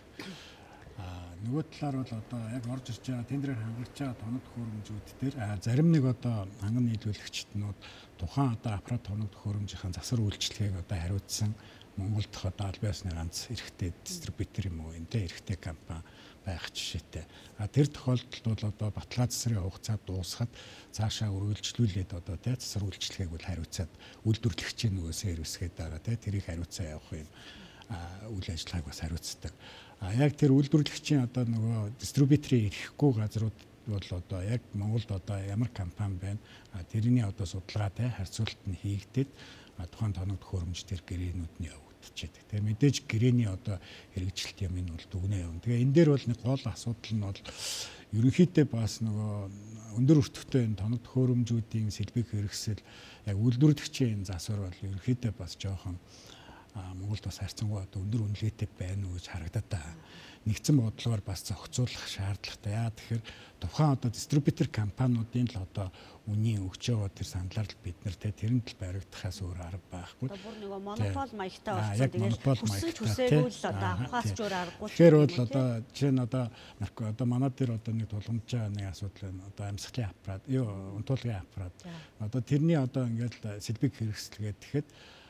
Нөгөө талаар бол одоо яг орж ирж байгаа тендерээр хангаж байгаа тоног төхөөрөмжүүд дээр зарим нэг одоо ханган нийлүүлэгчднүүд тухайн одоо аппарат тоног төхөөрөмжийн засвар үйлчилгээг одоо хариуцсан Монголд одоо аль биесны ганц эрхтэй дистрибьютор юм уу энтэй эрхтэй компани байх жишээтэй. Тэр тохиолдолд бол одоо баталгаа засварын хугацаа дуусахад цаашаа үргэлжлүүлээд одоо тий засвар үйлчилгээг бол хариуцаад үйлдвэрлэгчийн нөгөө сервисгээд байгаа тий тэрийг хариуцаа явах юм үйл ажиллагааг бас хариуцдаг. Яг тэр үйлдвэрлэгчийн одоо нөгөө дистрибьюторын ирэхгүй газрууд бол одоо яг Монголд одоо ямар компани байна тэрний одоо судалгаатай харьцуулалт нь хийгдээд тухайн тоног төхөөрөмж төр гэрээнүүд нь явагдчихэдэг. Тэгээ мэдээж гэрээний одоо хэрэгжилт юм энэ бол дүгнээ явна. Тэгээ энэ дээр бол нэг гол асуудал нь бол ерөнхийдөө бас нөгөө өндөр өртөгтэй энэ тоног төхөөрөмжүүдийн сэлбэг хэрэгсэл яг үйлдвэрлэгчийн засвар бол ерөнхийдөө бас жоохон Монголд бас харьцангуй одоо өндөр үнэлгээтэй байна уу гэж харагдаад байгаа. Нэгдсэн бодлогоор бас зохицуулах шаардлагатай. Яа тэгэхээр тухайн одоо дистрибьютор компаниудын л одоо үнийн өгч байгаа тэр саналаар л бид нар тэрэнд л баригдахаас өөр арга байхгүй. Одоо бүр нөгөө монопол маягтай болсон. Тэгээд хүсэж хүсээгүй л одоо авахаас ч өөр аргагүй. Тэгэхээр бол одоо жишээ нь одоо манай дээр одоо нэг тулгамж байгаа нэг асуудал байна. Одоо амьсгалын аппарат, унтуулгын аппарат. Одоо тэрний одоо ингээд сэлбэг хэрэгсэлгээд тэгэхэд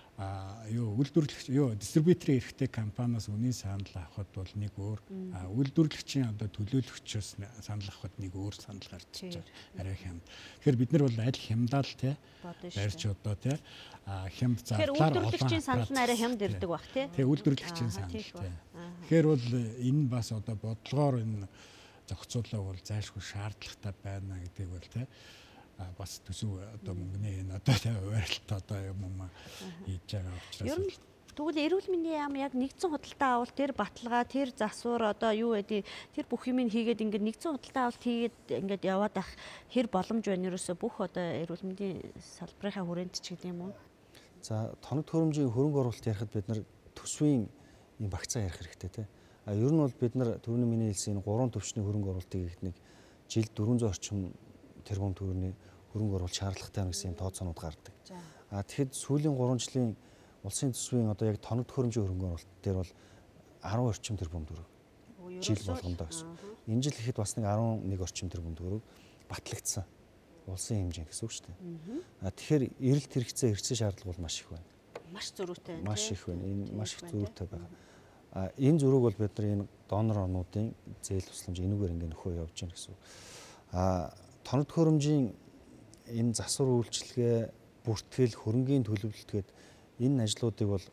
үйлдвэрлэгч дистрибьюторын эрхтэй компаниас үнийн санал авахд бол нэг өөр үйлдвэрлэгчийн одоо төлөөлөгчөөс санал авахд нэг өөр санал гарч ирж байгаа. Арай хямд. Тэгэхээр бид нар бол аль хямдаал те барьж одоо те хямд зардлаар үйлдвэрлэгчийн санал нь арай хямд ирдэг бах те. Тэгээ үйлдвэрлэгчийн санал те. Тэгэхээр бол энэ бас одоо бодлогоор энэ зохицуулаа бол зайлшгүй шаардлагатай байна гэдэг бол те бас төсөв одоо мөнгөний энэ одоо хуваарилт одоо юм хийж байгаа учраас ер нь тэгвэл эрүүл мэндийн яам яг нэгдсэн худалдаа авалт тэр баталгаа тэр засвар одоо юу гэдэг тэр бүх юмыг хийгээд ингээд нэгдсэн худалдаа авалт хийгээд ингээд яваад ах хэр боломж байна ерөөсө бүх одоо эрүүл мэндийн салбарынхаа хүрээнд ч гэдэг юм уу. За тоног төхөөрөмжийн хөрөнгө оруулалт ярихад бид нар төсвийн юм багцаа ярих хэрэгтэй те. Ер нь бол бид нар түрүүний миний хэлсэн энэ 3 төвчний хөрөнгө оруулалтыг их нэг жилд 400 орчим тэрбум төгрөгийн хөрөнгө оруулалт шаардлагатай байна гэсэн тооцоонууд гардаг. Тэгэхэд сүүлийн 3 жилийн улсын төсвийн одоо яг тоног төхөөрөмжийн хөрөнгө оруулалт дээр бол 10 орчим тэрбум төгрөг жил болгондоо гэсэн. Энэ жил ихэд бас нэг 11 орчим тэрбум төгрөг батлагдсан улсын хэмжээ гэсэн үг шүү дээ. Тэгэхээр эрэлт хэрэгцээ хэрэгцээ шаардлага бол маш их байна. Маш зөрүүтэй байна. Маш их байна. Энэ маш их зөрүүтэй байгаа. Энэ зөрүүг бол бид нар энэ донор орнуудын зээл тусламж энүүгээр ингээд нөхөө явж байна гэсэн үг. Тоног төхөөрөмжийн энэ засвар үйлчилгээ, бүртгэл, хөрөнгийн төлөвлөлтгээд энэ ажлуудыг бол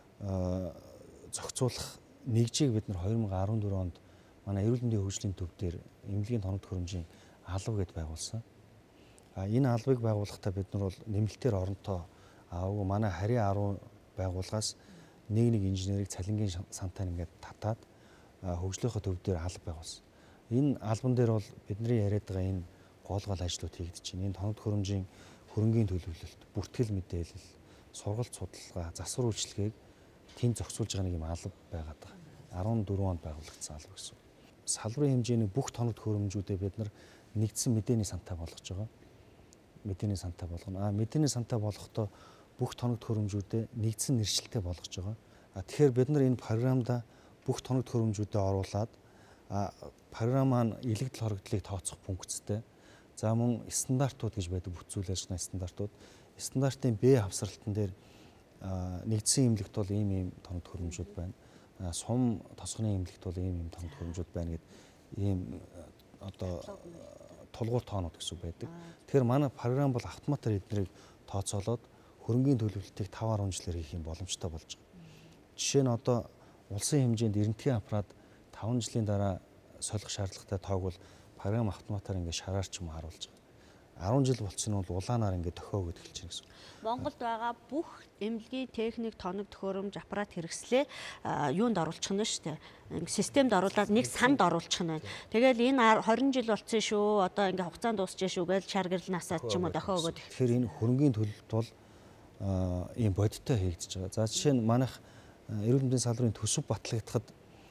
зохицуулах нэгжийг бид нар 2014 онд манай эрүүл мэндийн хөгжлийн төв дээр эмнэлгийн тоног төхөөрөмжийн алба гэдээ байгуулсан. Энэ албыг байгуулахдаа бид нар бол нэмэлтээр оронтой аваагүй манай харийн 10 байгууллагаас нэг инженерийг цалингийн сантаар ингээд татаад хөгжлийнхөө төв дээр алба байгуулсан. Энэ албан дээр бол бидний яриад байгаа энэ гол ажлууд хийгдэж байна. Энэ тоног төхөөрөмжийн хөрөнгийн төлөвлөлт, бүртгэл мэдээлэл, сургалт судалгаа, засвар үйлчилгээг тэнд зохицуулж байгаа нэг юм алба байгаад байгаа. 14 онд байгуулагдсан алба гэсэн. Салбарын хэмжээний бүх тоног төхөөрөмжүүдээ бид нар нэгдсэн мэдээний сантай болгож байгаа. Мэдээний сантай болгоно. Мэдээний сантай болгохдоо бүх тоног төхөөрөмжүүдээ нэгдсэн нэршилтэй болгож байгаа. Тэгэхээр бид нар энэ програмда бүх тоног төхөөрөмжүүдээ оруулаад програм маань илэгдэл хоригдлыг тооцох функцтэй. За мөн стандартууд гэж байдаг бүх зүйл ажиллагааны стандартууд. Стандартын Б хавсралтан дээр нэгдсэн эмнэлэгт бол ийм тоног төхөөрөмжүүд байна. сум тосгоны эмнэлэгт бол ийм тоног төхөөрөмжүүд байна гэд ийм одоо тулгуур тоонууд гэсэн үг байдаг. Тэгэхээр манай програм бол автоматар эднэрийг тооцоолоод хөрөнгийн төлөвлөлтийг 5-10 жилээр хийх юм боломжтой болж байгаа. Жишээ нь одоо улсын хэмжээнд эрентгийн аппарат 5 жилийн дараа солих шаардлагатай тоог бол програм автоматар ингээд шараар ч юм харуулж байгаа. 10 жил болцсон нь бол улаанаар ингээд төхөөгд эхэлж байна гэсэн. Монголд байгаа бүх эмнэлгийн техник, тоног төхөөрөмж, аппарат хэрэгслээ юунд оруулчих нь шүү дээ. Системд оруулаад нэг санд оруулчих нь байна. Тэгэл энэ 20 жил болцсон шүү. Одоо ингээд хугацаанд дуусчихжээ шүү гэж шар гэрэл насаад ч юм уу дохио өгöd. Тэгэхээр энэ хөрөнгийн төлөлт бол ийм бодиттой хийгдэж байгаа. За жишээ нь манайх эрүүл мэндийн салбарын төсөв батлагдахад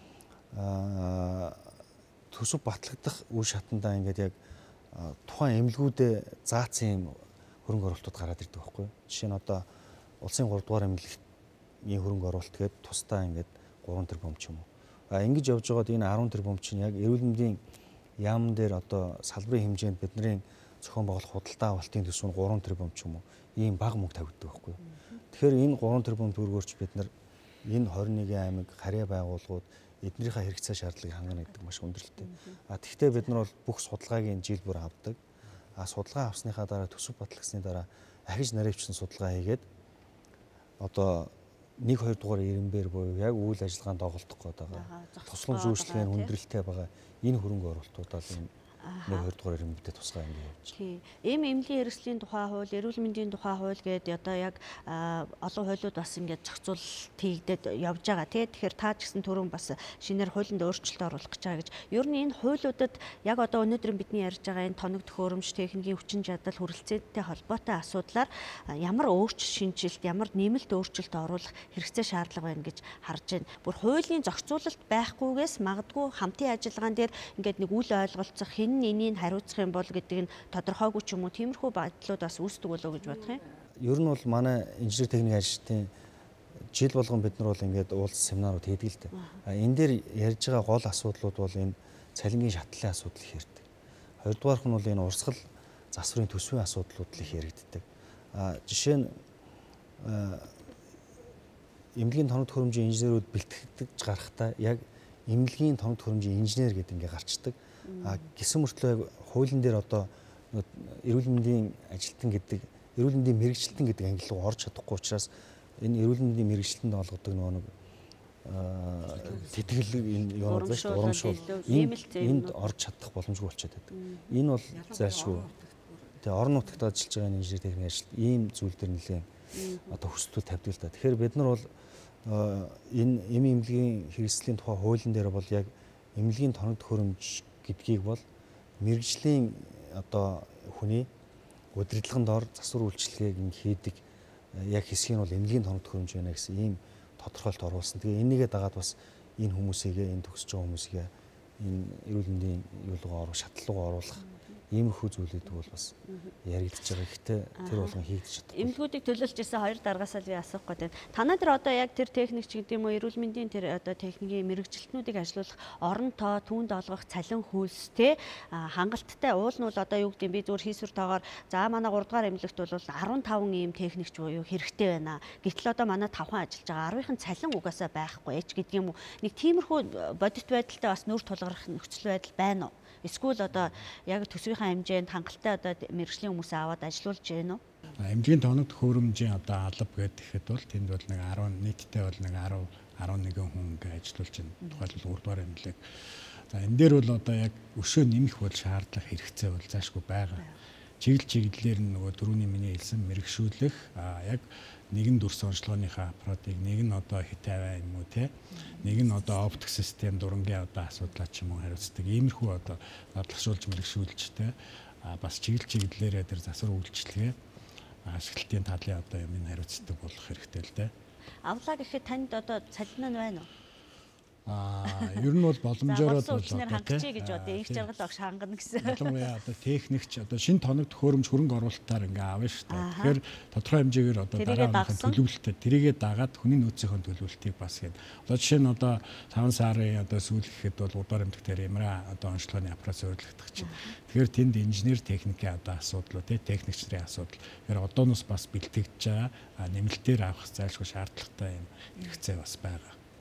төсөв батлагдах үе шатандаа ингээд яг тухайн эмнэлгүүдэд заасан юм хөрөнгө оруулалтууд гараад ирдэг байхгүй юу. Жишээ нь одоо улсын 3 дугаар эмнэлгийн хөрөнгө оруулалт гээд тусдаа ингээд 3 тэрбум ч юм уу. Ингэж явж байгаад энэ 10 тэрбум чинь яг эрүүл мэндийн яамн дээр одоо салбарын хэмжээнд бидний зохион байгуулах худалдаа авалтын төсөв нь 3 тэрбум ч юм уу. Ийм бага мөнгө тавигддаг байхгүй юу. Тэгэхээр энэ 3 тэрбум төгрөгөөрч бид нар энэ 21 аймаг харьяа байгууллагууд эднэрийнхээ хэрэгцээ шаардлагыг хангана гэдэг маш хүндрэлтэй. Тэгвэл бид нар бол бүх судалгаагийн жил бүр авдаг. Судалгаа авсныхаа дараа төсөв батлагдсны дараа ахиж наривчсан судалгаа хийгээд одоо 1-2 дугаар ирэмбэр буюу яг үйл ажиллагаанд доголдох гээд байгаа. Тусламж үйлчлэгийн хүндрэлтэй байгаа энэ хөрөнгө оруулалтуудаа энэ 1-2 дугаар ирэмбэртэй тусгай ингэ явж байгаа. Тий. Эмнэлгийн хэрэгслийн тухай хууль, эрүүл мэндийн тухай хууль гэдэг одоо яг олон хуулиуд бас ингээд зохицуулалт хийгдээд явж байгаа тий. Тэгэхээр та ч гэсэн түрүүн бас шинээр хуулинд өөрчлөлт оруулах гэж байгаа гэж. Ер нь энэ хуулиудад яг одоо өнөөдөр бидний ярьж байгаа энэ тоног төхөөрөмж, техникийн хүчин чадал, хүрэлцээтэй холбоотой асуудлаар ямар шинжилт, ямар нэмэлт өөрчлөлт оруулах хэрэгцээ шаардлага байна гэж харж байна. Бүр хуулийн зохицуулалт байхгүйгээс магадгүй хамтын ажиллагаан дээр ингээд нэг үл ойлголцох энийг хариуцах юм бол гэдэг нь тодорхойгүй ч юм уу тиймэрхүү байдлууд бас үүсдэг болоо гэж бодох юм. Ер нь бол манай инженер техник ажилтны жил болгон бид нар бол ингээд уулзсан семинарууд хийдэг л дээ. Энэ дээр ярьж байгаа гол асуудлууд бол энэ цалингийн шатлалын асуудал их ярьдаг. Хоёрдугаарх нь бол энэ урсгал засварын төсвийн асуудлууд л их яригддаг. Жишээ нь эмнэлгийн тоног төхөөрөмжийн инженерүүд бэлтгэж гарахдаа яг эмнэлгийн тоног төхөөрөмжийн инженер гэдэг ингээ гарчдаг. Гэсэн мөртлөө хуулийн дээр одоо эрүүл мэндийн ажилтан гэдэг, эрүүл мэндийн мэрэгчлэн гэдэг англи руу орж чадахгүй учраас энэ эрүүл мэндийн мэрэгчлэнд олгодог нэг тэтгэл энэ юм байна шүү, урамшуул энд орж чадах боломжгүй болчиход байдаг. Энэ бол зайлшгүй. Тэгээ орон нутагт ажиллаж байгаа инженер техникийн ажилт ийм зүйл дээр нэлээд одоо хүсэлтүүд тавьдаг л да. Тэгэхээр бид нар бол энэ эмнэлгийн хэрэгслийн тухай хуулийн дээр бол яг эмнэлгийн тоног төхөөрөмж гэдгийг бол мэрэгжлийн одоо хүний удирдлагын дор засвар үйлчилгээг хийдэг яг хэсгийг нь бол эмнэлгийн тоног төхөөрөмж байна гэсэн ийм тодорхойлт оруулсан. Тэгээ энийгээ дагаад бас энэ хүмүүсийг энэ төгсөж байгаа хүмүүсийг энэ эрүүл мэндийн юу руу оруулах, шатлал руу оруулах иймэрхүү зүйлүүд бол бас яригдж байгаа. Гэхдээ тэр болгон хийгдэж чадахгүй. Эмнэлгүүдийг төлөөлж ирсэн хоёр даргаасаа би асуух гээд байна. Та нар одоо яг тэр техникч гэдэг юм уу, эрүүл мэндийн тэр одоо техникийн мэрэгжилтнүүдийг ажилуулах орон тоо, түүнд олгох цалин хөлстэй хангалттай уул нь бол одоо юу гэдэг би зүгээр хийсвэр тоогоор за манай 3 дугаар эмнэлэгт бол 15 ийм техникч буюу хэрэгтэй байна. Гэтэл одоо манай 5 ажиллаж байгаа 10-ын цалин угаасаа байхгүй ч гэдэг юм уу. Нэг тиймэрхүү бодит байдалтай бас нүүр тулгарх нөхцөл байдал байна уу? Эсвэл одоо яг төсвийнхаа хэмжээнд хангалттай одоо мэрэгжлийн хүмүүсээ аваад ажилуулж байна уу? Эмнэлгийн тоног төхөөрөмжийн одоо алба гэдэг бол тэнд бол нэг 10 нийтдээ бол нэг 10 11 хүн ингээ ажилуулж байна. Тухайлбал 3 дугаар эмнэлэг. За энэ дээр бол одоо яг өшөө нэмэх бол шаардлага хэрэгцээ бол заашгүй байгаа. Чиглэлээр нь нөгөө түрүүний миний хэлсэн мэрэгшүүлэх яг нэгэн дүрс онцлогооныхаа аппаратыг нэг нь одоо хитаваа юм уу те нэг нь одоо оптик систем дурангийн одоо асуудлаа ч юм уу хариуцдаг иймэрхүү одоо нотлогшуулж мэрэгшүүлж те бас чиглэлээрээ тэр засвар үйлчлэгээ ашиглалтын талын одоо юм ин хариуцдаг болох хэрэгтэй л дээ. Авлаа гэхэд танд одоо цалин нь байна уу? Ер нь бол боломжоор бол хангачээ гэж одоо их жаргал огш хангана гэсэн. Ялангуяа одоо техникч одоо шинэ тоног төхөөрөмж хөрөнгө оруулалтаар ингээ авна шүү дээ. Тэгэхээр тодорхой хэмжээгээр одоо дараагийн төлөвлөлтөд тэрийгээ дагаад хүний нөөцийн төлөвлөлтийг бас гээд одоо жишээ нь одоо 5 сарын одоо сүүл гэхэд бол удаар эмдэгтэр ямраа одоо онцлогооны аппарат зориулагдах чинь. Тэгэхээр тэнд инженер техникийн одоо асуудал техникч нарын асуудал. Тэгэхээр одооноос бас бэлтгэж байгаа нэмэлтээр авах зайлшгүй шаардлагатай юм хэрэгцээ бас байгаа.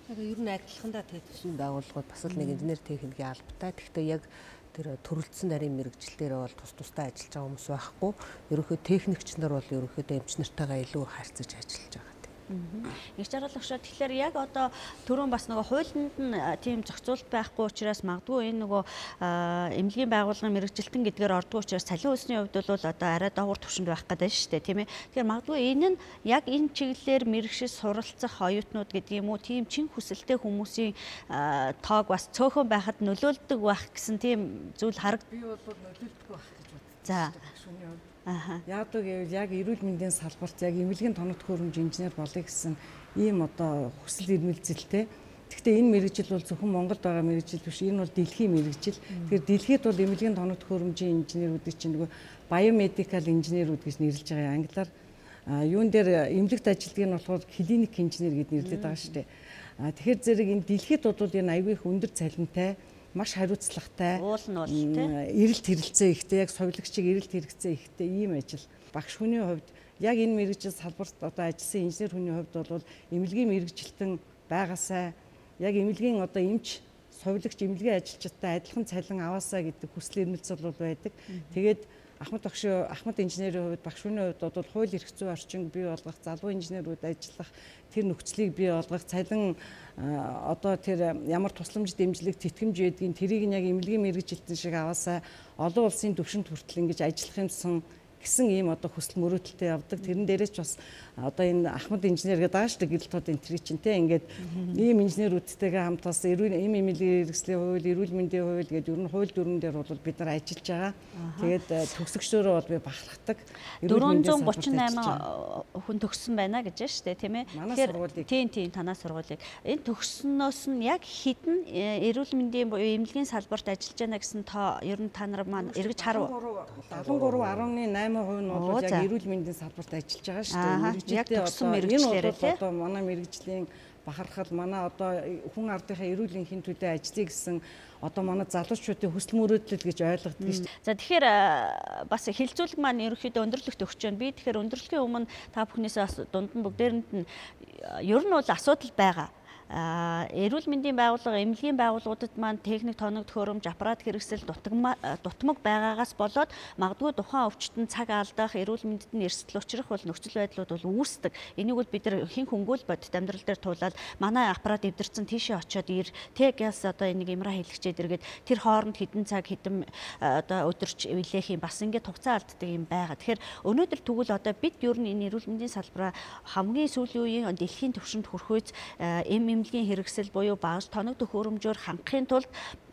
Ер нь адилхандаа төсвийн байгууллагууд бас л нэг инженер техникийн албатай. Гэхдээ яг тэр төрөлдсөн нарийн мэрэгжил дээр бол тусдаа ажиллаж байгаа хүмүүс байхгүй. Ерөнхийдөө техникч нар бол ерөнхийдөө эмч нартайгаа илүү харьцаж ажиллаж байгаа. Их жаргал өгшөө тэгэхээр яг одоо түрүүн бас нөгөө хуулинд нь тийм зохицуулт байхгүй учраас магадгүй энэ нөгөө эмнэлгийн байгууллагын мэрэгжилтэн гэдгээр ордгоо учраас цалин хөлсний хувьд бол одоо арай доогуур түвшинд байх гэдэг шүү дээ тийм ээ. Тэгэхээр магадгүй энэ нь яг энэ чиглэлээр мэрэгшил суралцах оюутнууд гэдэг юм уу тийм чин хүсэлтэй хүмүүсийн тоог бас цөөхөн байхад нөлөөлдөг байх гэсэн тийм зүйл харагдав. Би бол нөлөөлдөг байх гэж боддог. За. Яг гэвэл яг эрүүл мэндийн салбарт яг эмнэлгийн тоног төхөөрөмж инженер болъё гэсэн ийм одоо хүсэл эрмэлзэлтэй. Гэхдээ энэ мэрэгжил бол зөвхөн Монголд байгаа мэрэгжил биш. Энэ бол дэлхийн мэрэгжил. Тэгэхээр дэлхийд бол эмнэлгийн тоног төхөөрөмжийн инженерүүдийг чинь нөгөө биомедикал инженерүүд гэж нэрлэж байгаа. Англиар юун дээр эмнэлэгт ажилтдаг нь болохоор клиник инженер гэж нэрлэдэг байгаа шүү дээ. Тэгэхээр зэрэг энэ дэлхийд бол энэ аюул их өндөр цалинтай маш хариуцлагатай эрэлт хэрэгцээ ихтэй яг совилогчийг эрэлт хэрэгцээ ихтэй ийм ажил багш хүний хувьд яг энэ мэрэгжил салбарт одоо ажилласан инженер хүний хувьд бол эмнэлгийн мэрэгжилтэн байгаасаа яг эмнэлгийн одоо эмч совилогч эмнэлгийн ажилчдтай адилхан цалин аваасаа гэдэг хүсэл эрмэлзэл бол байдаг. Тэгээд Ахмад инженерийн хувьд багш хүний хувьд бол хууль эрх зүйн орчин бий болгох, залуу инженерүүд ажиллах тэр нөхцөлийг бий болгох, цалин одоо тэр ямар тусламж дэмжлэг тэтгэмж байдгийг тэрийг нь яг эмнэлгийн мэрэгжилтэн шиг аваасаа олон улсын түвшинд хүртэл ингэж ажиллах юмсан гэсэн ийм одоо хүсэл мөрөөдөлтэй явдаг. Тэрэн дээрээ ч бас одоо энэ Ахмад инженер гэдэг байгаа шүү дээ гэрэл тод энтри чинь те ингээд ийм инженерүүдтэйгээ хамт бас ийм эмнэлгийн хэрэгслийн хууль, эрүүл мэндийн хууль гэдэг ер нь хууль дүрмэн дээр бол бид нар ажиллаж байгаа. Тэгээд төгсөгчөөрөө бол би бахархдаг. 438 хүн төгссөн байна гэж байна шүү дээ тийм ээ. Тэгэхээр тийм танаа сургуулийг энэ төгссөнөөс нь яг хэдэн эрүүл мэндийн буюу эмнэлгийн салбарт ажиллаж байна гэсэн тоо ер нь та нар маань эргэж харав. 73.8% нь бол яг эрүүл мэндийн салбарт ажиллаж байгаа шүү дээ. Мэргэжилтээ одоо манай мэргэжлийн бахархал манай одоо хүн ардынхаа эрүүл энхийн төлөө ажиллая гэсэн одоо манай залуучуудын хүсэл мөрөөдөл гэж ойлгодог шүү дээ. За тэгэхээр бас хилцүүлэг маань ерөнхийдөө өндөрлөгт өгч байна. Би тэгэхээр өндөрлөхийн өмнө та бүхнээсээ бас дунд нь бүгдээрэнд нь ер нь бол асуудал байгаа. Эрүүл мэндийн байгууллага, эмнэлгийн байгууллагуудад маань техник тоног төхөөрөмж, аппарат хэрэгсэл дутмаг байгаагаас болоод магадгүй тухайн өвчтөнд цаг алдах, эрүүл мэндэд нь эрсдэл учрах бол нөхцөл байдлууд бол үүсдэг. Энийг бол бид нар хин хөнгөл бодит амьдрал дээр туулаад манай аппарат эвдэрсэн тийшээ очиод тэгээс одоо энийг имра хэлэгчээд иргээд тэр хооронд хэдэн цаг хэдэн одоо өдөрч илээх юм бас ингээд хугацаа алддаг юм байгаа. Тэгэхээр өнөөдөр тэгвэл одоо бид ер нь энэ эрүүл мэндийн салбараа хамгийн сүүлийн үеийн дэлхийн түвшинд хүрэхүйц эмнэлгийн хэрэгсэл буюу багаж тоног төхөөрөмжөөр хангахын тулд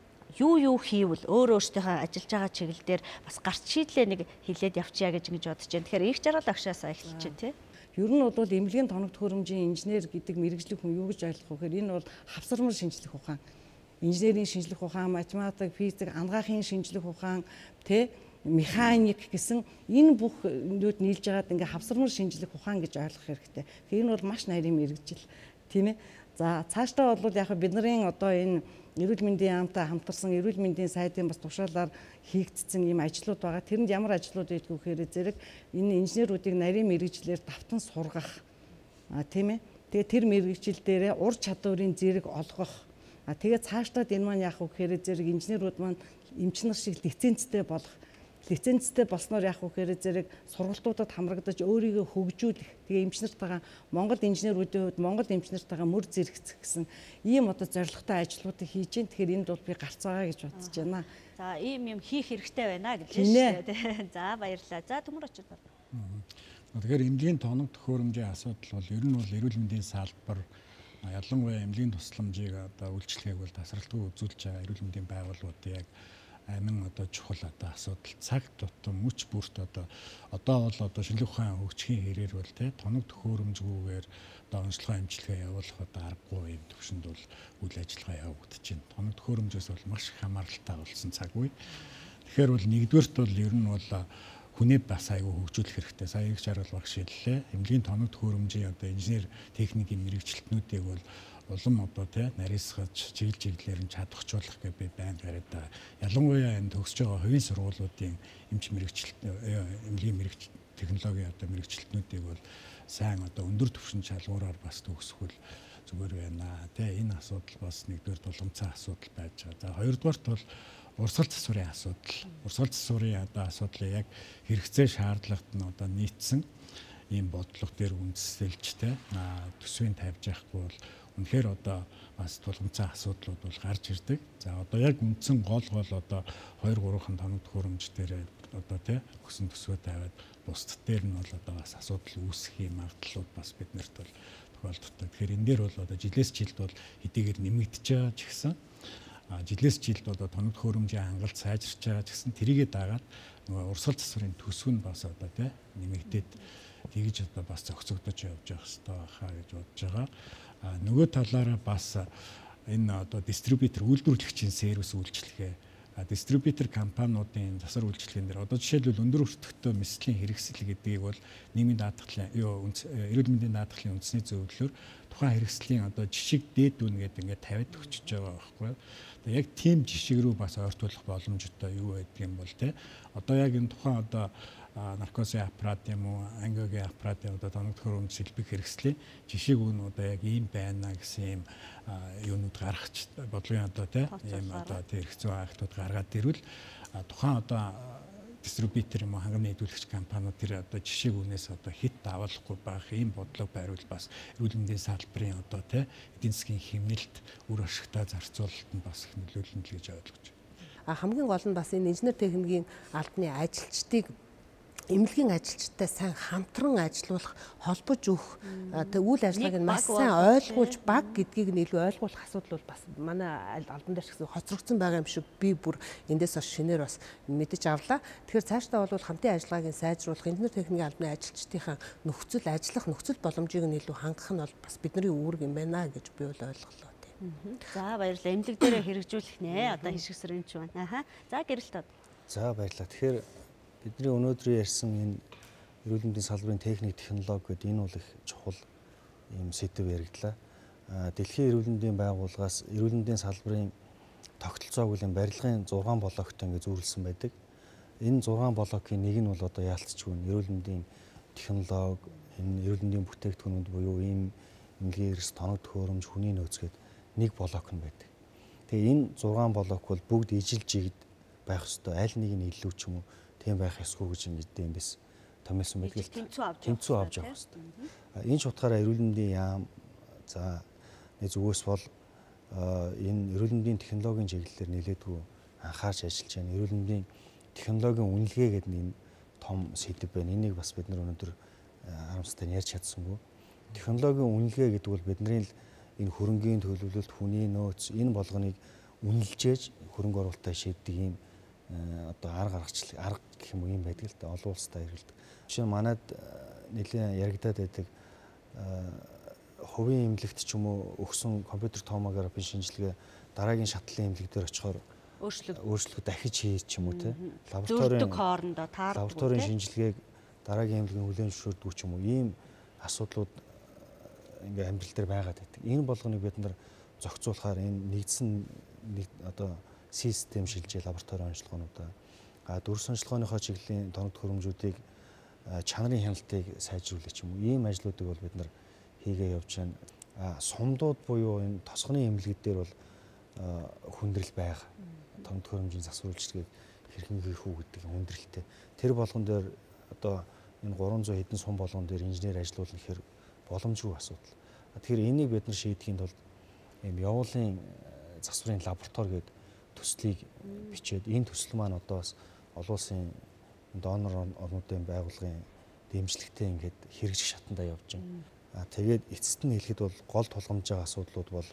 юу хийвэл өөрөөсөө ажиллаж байгаа чиглэлээр бас гарч шийдлээ нэг хилээд явчихъя гэж ингэж бодож байна. Тэгэхээр их жаргал агшаасаа эхэлж байна тий. Ер нь бол эмнэлгийн тоног төхөөрөмжийн инженер гэдэг мэргэжлийг хүн юу гэж ойлгох вэ гэхээр энэ бол хавсармар шинжлэх ухаан. Инженерийн шинжлэх ухаан, математик, физик, ангаахын шинжлэх ухаан, тий механик гэсэн энэ бүх нүүд нийлж байгаад ингээ хавсармар шинжлэх ухаан гэж ойлгох хэрэгтэй. Тэгэхээр энэ бол маш нарийн мэргэжил тийм ээ. За цаашдаа бол яг бидний одоо энэ эрүүл мэндийн яамтай хамтарсан эрүүл мэндийн сайдын бас тушаалаар хийгдсэн ийм ажлууд байгаа. Тэрэнд ямар ажлууд байдг вэ гэхээр зэрэг энэ инженеруудыг нарийн мэргэжлэр давтан сургах тийм ээ. Тэгээ тэр мэргэжил дээрээ ур чадварын зэрэг олгох. Тэгээ цаашдаа энэ маань яах вэ гэхээр зэрэг инженерууд маань эмч нар шиг лицензтэй болох. Лицензтэй болсноор яах вэ гэхээр зэрэг сургалтуудад хамрагдаж өөрийгөө хөгжүүлэх. Тэгээ эмч нартайгаа Монгол инженерүүдийн хувьд Монгол эмч нартайгаа мөр зэрэгцэх гэсэн ийм одоо зорилготой ажлуудыг хийж гин. Тэгэхээр энд бол би гарцаагаа гэж бодож байна. За ийм юм хийх хэрэгтэй байна гэж байна шүү дээ. За баярлалаа. За төмөр очиж байна. Тэгэхээр эмнэлгийн тоног төхөөрөмжийн асуудал бол ер нь бол эрүүл мэндийн салбар ялангуяа эмнэлгийн тусламжийг одоо үйлчлэгийг бол тасралтгүй үзүүлж байгаа эрүүл мэндийн байгууллагууд яг амин одоо чухал одоо асуудал цаг тутам мөч бүрт одоо бол одоо шинжлэх ухаан хөгжихийн хэрээр бол тий тоног төхөөрөмжгүйгээр одоо онцлогоо эмчилгээ явуулах одоо аргагүй юм төвшөнд бол үйл ажиллагаа явагдаж байна. Тоног төхөөрөмжөөс бол маш их хамааралтай болсон цаг үе. Тэгэхээр бол нэгдүгээрт бол ер нь бол хүнээ бас аягүй хөгжүүлэх хэрэгтэй. Сая их жаргал багш хэллээ. Эмнэлгийн тоног төхөөрөмжийн одоо инженер техникийн мэрэгчлэтнүүдийг бол улам одоо тий нарийсгаж чиглэлээр нь чадахжуулах гэж би байнга яриад байгаа. Ялангуяа энэ төгсөж байгаа хувийн сургуулиудын эмч мэрэгчлэлт эмнэлгийн мэрэгч технологийн одоо мэрэгчлэтнүүдийг бол сайн одоо өндөр түвшин шалгуураар бас төгсгөл зүгээр байна. Тэ энэ асуудал бас нэгдүгээр тулгымцсан асуудал байж байгаа. За хоёрдугаарт бол урсгал засварын асуудал. Урсгал засварын одоо асуудлыг яг хэрэгцээ шаардлагат нь одоо нийцсэн ийм бодлого дээр үндэслэлж тэ төсвийн тавьж явахгүй бол үнэхээр одоо бас тулгымцсан асуудлууд бол гарч ирдэг. За одоо яг үндсэн гол одоо 2-3хан тоног төхөөрөмж дээр одоо тий өгсөн төсвөө тавиад бусдад дээр нь бол одоо бас асуудал үүсэх юм магадлалууд бас биднэрт бол тохиолддог. Тэгэхээр энэ дээр бол одоо жилээс жилд бол хэдийгээр нэмэгдэж байгаа ч гэсэн жилээс жилд одоо тоног төхөөрөмжийн хангалт сайжирч байгаа ч гэсэн тэрийгэ дагаад нөгөө урсгал засварын төсөв нь бас одоо тий нэмэгдээд тэгж одоо бас зохицогдож явж байгаа хэрэгтэй хаа гэж бодож байгаа. Нөгөө талаараа бас энэ одоо дистрибьютор үйлдвэрлэгчийн сервис үйлчилгээ дистрибьютор компаниудын засвар үйлчилгээнд дэр одоо жишээлбэл өндөр өртөгтэй мэслийн хэрэгсэл гэдгийг бол нийгмийн даатгалын эрүүл мэндийн даатгалын үндэсний зөвлөлөөр тухайн хэрэгслийн одоо жишг дээд дүн гэдэг ингээд тавиад өгчөж байгаа байхгүй юу. Тэгээ яг тийм жишг рүү бас ойртуулах боломжтой юу байдаг юм бол те одоо яг энэ тухайн одоо наркосын аппарат юм уу ангиогийн аппаратын одоо тоног төхөөрөмж сэлбэг хэрэгслийн жишг үн одоо яг ийм байна гэсэн юм юунууд гаргах бодлогын одоо тийм одоо хэрэгцээ актууд гаргаад ирвэл тухайн одоо дистрибьютор юм уу хангамжны хэдүүлэгч компаниуд тэр одоо жишг үнээс одоо хит давуулахгүй байх ийм бодлого байвал бас эрүүл мэндийн салбарын одоо тийм эдийн засгийн хэмнэлт үр ашигтай зарцуулалт нь бас их нөлөөлнө л гэж ойлгож байна. Хамгийн гол нь бас энэ инженер техникийн албаны ажилчдыг эмнэлгийн ажилчтай сайн хамтран ажиллуулах, холбож өгөх, үйл ажиллагааг нь маш сайн ойлгуулж баг гэдгийг нь илүү ойлгуулах асуудал бол бас манай албан дээр ч гэсэн хоцрогдсон байгаа юм шиг би бүр эндээс бас шинээр бас мэдэж авлаа. Тэгэхээр цаашдаа бол хамтын ажиллагааг нь сайжруулах, инженер техникийн албаны ажилчдынхаа нөхцөл боломжийг нь илүү хангах нь бол бас бидний үүрэг юм байна гэж би бол ойлголоо. За баярлалаа. Эмнэлэг дээрээ хэрэгжүүлэх нэ. Одоо хишгсрэнч байна. За гэрэлтод. За баярлалаа. Тэгэхээр бидний өнөөдөр ярьсан энэ эрүүл мэндийн салбарын техник технологи гэдэг энэ бол их чухал юм сэдв яригдлаа. Дэлхийн эрүүл мэндийн байгууллагаас эрүүл мэндийн салбарын тогтолцоог үл барилгын 6 блоктой ингэ зүйрлсэн байдаг. Энэ 6 блокийн нэг нь бол одоо яалтчгүй эрүүл мэндийн технологи, энэ эрүүл мэндийн бүтээгдэхүүнүүд буюу ийм эмнэлгийн эрс, тоног төхөөрөмж, хүний нөөц гэдэг нэг блок нь байдаг. Тэгээ энэ 6 блок бол бүгд ижил жигд байх ёстой. Аль нэг нь илүү ч юм уу тийм байх ёсгүй гэж ингэдэг юм биш. Томьёосон байдаг л тэмцүү авч явах ёстой. Энэ ч утгаараа эрүүл мэндийн яам за нэг зүгээс бол энэ эрүүл мэндийн технологийн чиглэлээр нэлээдгүй анхаарч ажиллаж байна. Эрүүл мэндийн технологийн үнэлгээ гэдэг нэг том сэдэв байна. Энийг бас бид нар өнөөдөр харамсалтай ярьж чадсангүй. Технологийн үнэлгээ гэдэг бол бидний энэ хөрөнгийн төлөвлөлт, хүний нөөц энэ болгоныг үнэлжээж хөрөнгө оруулалтаа шийддэг ийм одоо арга гэх юм уу юм байдаг л да олон улстай хэрэгэлдэг. Жишээ нь манайд нэлийн яригадаад байдаг хувийн эмнэлэгт ч юм уу өгсөн компьютер томографийн шинжилгээ дараагийн шатлалын эмнэлэг дээр очихоор өөрчлөлт дахиж хийж ч юм уу те лабораторийн шинжилгээг дараагийн эмнэлгийн хүлээн зөвшөөрдөг ч юм уу ийм асуудлууд ингээ амьдрал дээр байгаад байдаг. Энэ болгоныг бид нар зохицуулахаар энэ нэгдсэн одоо систем шилжээ лабораторийн онцлогоонуудаа дөрвс онцлогооныхоо чиглэлийн тоног төхөөрөмжүүдийг чанарын хяналтыг сайжруулах юм уу ийм ажлуудыг бол бид нар хийгээ явж байна. Сумдууд буюу энэ тосгоны эмнэлэг дээр бол хүндрэл байгаа. Тоног төхөөрөмжийн засвар үйлчилгээг хэрхэн хийх үү гэдэг хүндрэлтэй. Тэр болгон дээр одоо энэ 300 хэдэн сум болгон дээр инженер ажиллуулах гэхээр боломжгүй асуудал. Тэгэхээр энийг бид нар шийдэхийн тулд ийм явуулын засварын лаборатори гэдэг төслийг бичээд энэ төсөл маань одоо бас олон улсын донор орнуудын байгууллагын дэмжлэгтэй ингээд хэрэгжих шатандаа явж байна. Тэгээд эцэст нь хэлэхэд бол гол тулгамж байгаа асуудлууд бол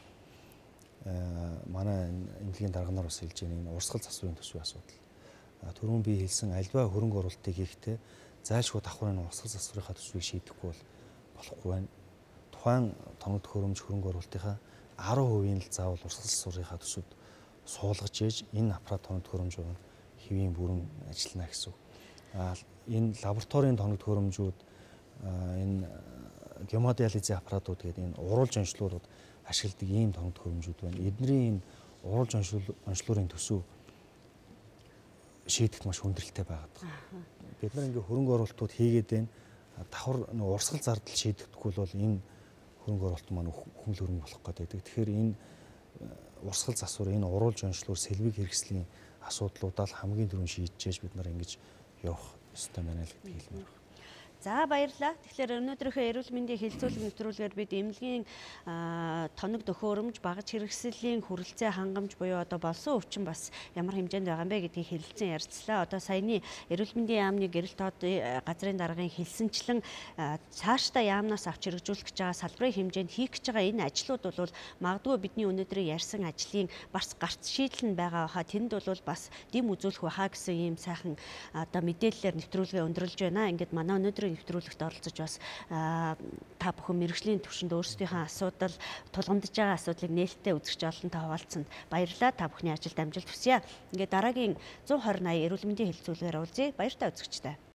манай эмнэлгийн дарганаар бас хэлж байгаа энэ урсгал засварын төсвийн асуудал. Түрүүн би хэлсэн альва хөрөнгө оруулалтыг хийхдээ зайлшгүй давхар энэ урсгал засварынхаа төсвийг шийдэхгүй бол болохгүй байна. Тухайн тоног төхөөрөмж хөрөнгө оруулалтынхаа 10% л заавал урсгал засварынхаа төсөвд суулгаж ээж энэ аппарат тоног төхөөрөмж нь хэвийн бүрэн ажиллана гэсэн. Энэ лабораторийн тоног төхөөрөмжүүд энэ гемодиализын аппаратууд гэдэг энэ уруулж онцлуулууд ашигладаг ийм тоног төхөөрөмжүүд байна. Эдний энэ уруулж онцлуурын төсөв шийдэгт маш хүндрэлтэй байгаад байна. Бид нар ингээ хөрөнгө оруулалтууд хийгээд байна. Давхар урсгал зардал шийдэгдэхгүй бол энэ хөрөнгө оруулалт маань хүмүл хөрөнгө болох гэдэг. Тэгэхээр энэ урсгал засвар, энэ уруулж онцлогоор сэлбэг хэрэгслийн асуудлуудаа л хамгийн түрүүнд шийдчихэж бид нар ингэж явах ёстой байна л гэдгийг хэлмээр байна. За баярлалаа. Тэгэхээр өнөөдрийнхөө эрүүл мэндийн хилцүүлэг нэвтрүүлгээр бид эмнэлгийн тоног төхөөрөмж, багаж хэрэгслийн хүрэлцээ хангамж буюу одоо болсон өвчин бас ямар хэмжээнд байгаа юм бэ гэдгийг хэлэлцэн ярилцлаа. Одоо саяны эрүүл мэндийн яамны гэрэл тоод газрын даргын хэлсэнчлэн цаашдаа яамнаас авч хэрэгжүүлэх гэж байгаа салбарын хэмжээнд хийх гэж байгаа энэ ажлууд бол магадгүй бидний өнөөдрийн ярьсан ажлын бас гарц шийдэл нь байгаа хаа. Тэнд бол бас дэм үзүүлэх байхаа гэсэн ийм сайхан одоо мэдээллээр нэвтрүүлгээ өндөрлж байна. Ингээд манай өнөөдрийн нэвтрүүлэгт оролцож бас та бүхэн мэргэжлийн түвшинд өөрсдийнхөө асуудал тулгамдж байгаа асуудлыг нээлттэй үзэгч олонтой хуваалцсанд баярлалаа. Та бүхний ажилд амжилт хүсье. Ингээд дараагийн 120 80 эрүүл мэндийн хэлцүүлгээр уулзъя. Баяр та үзэгчтэй.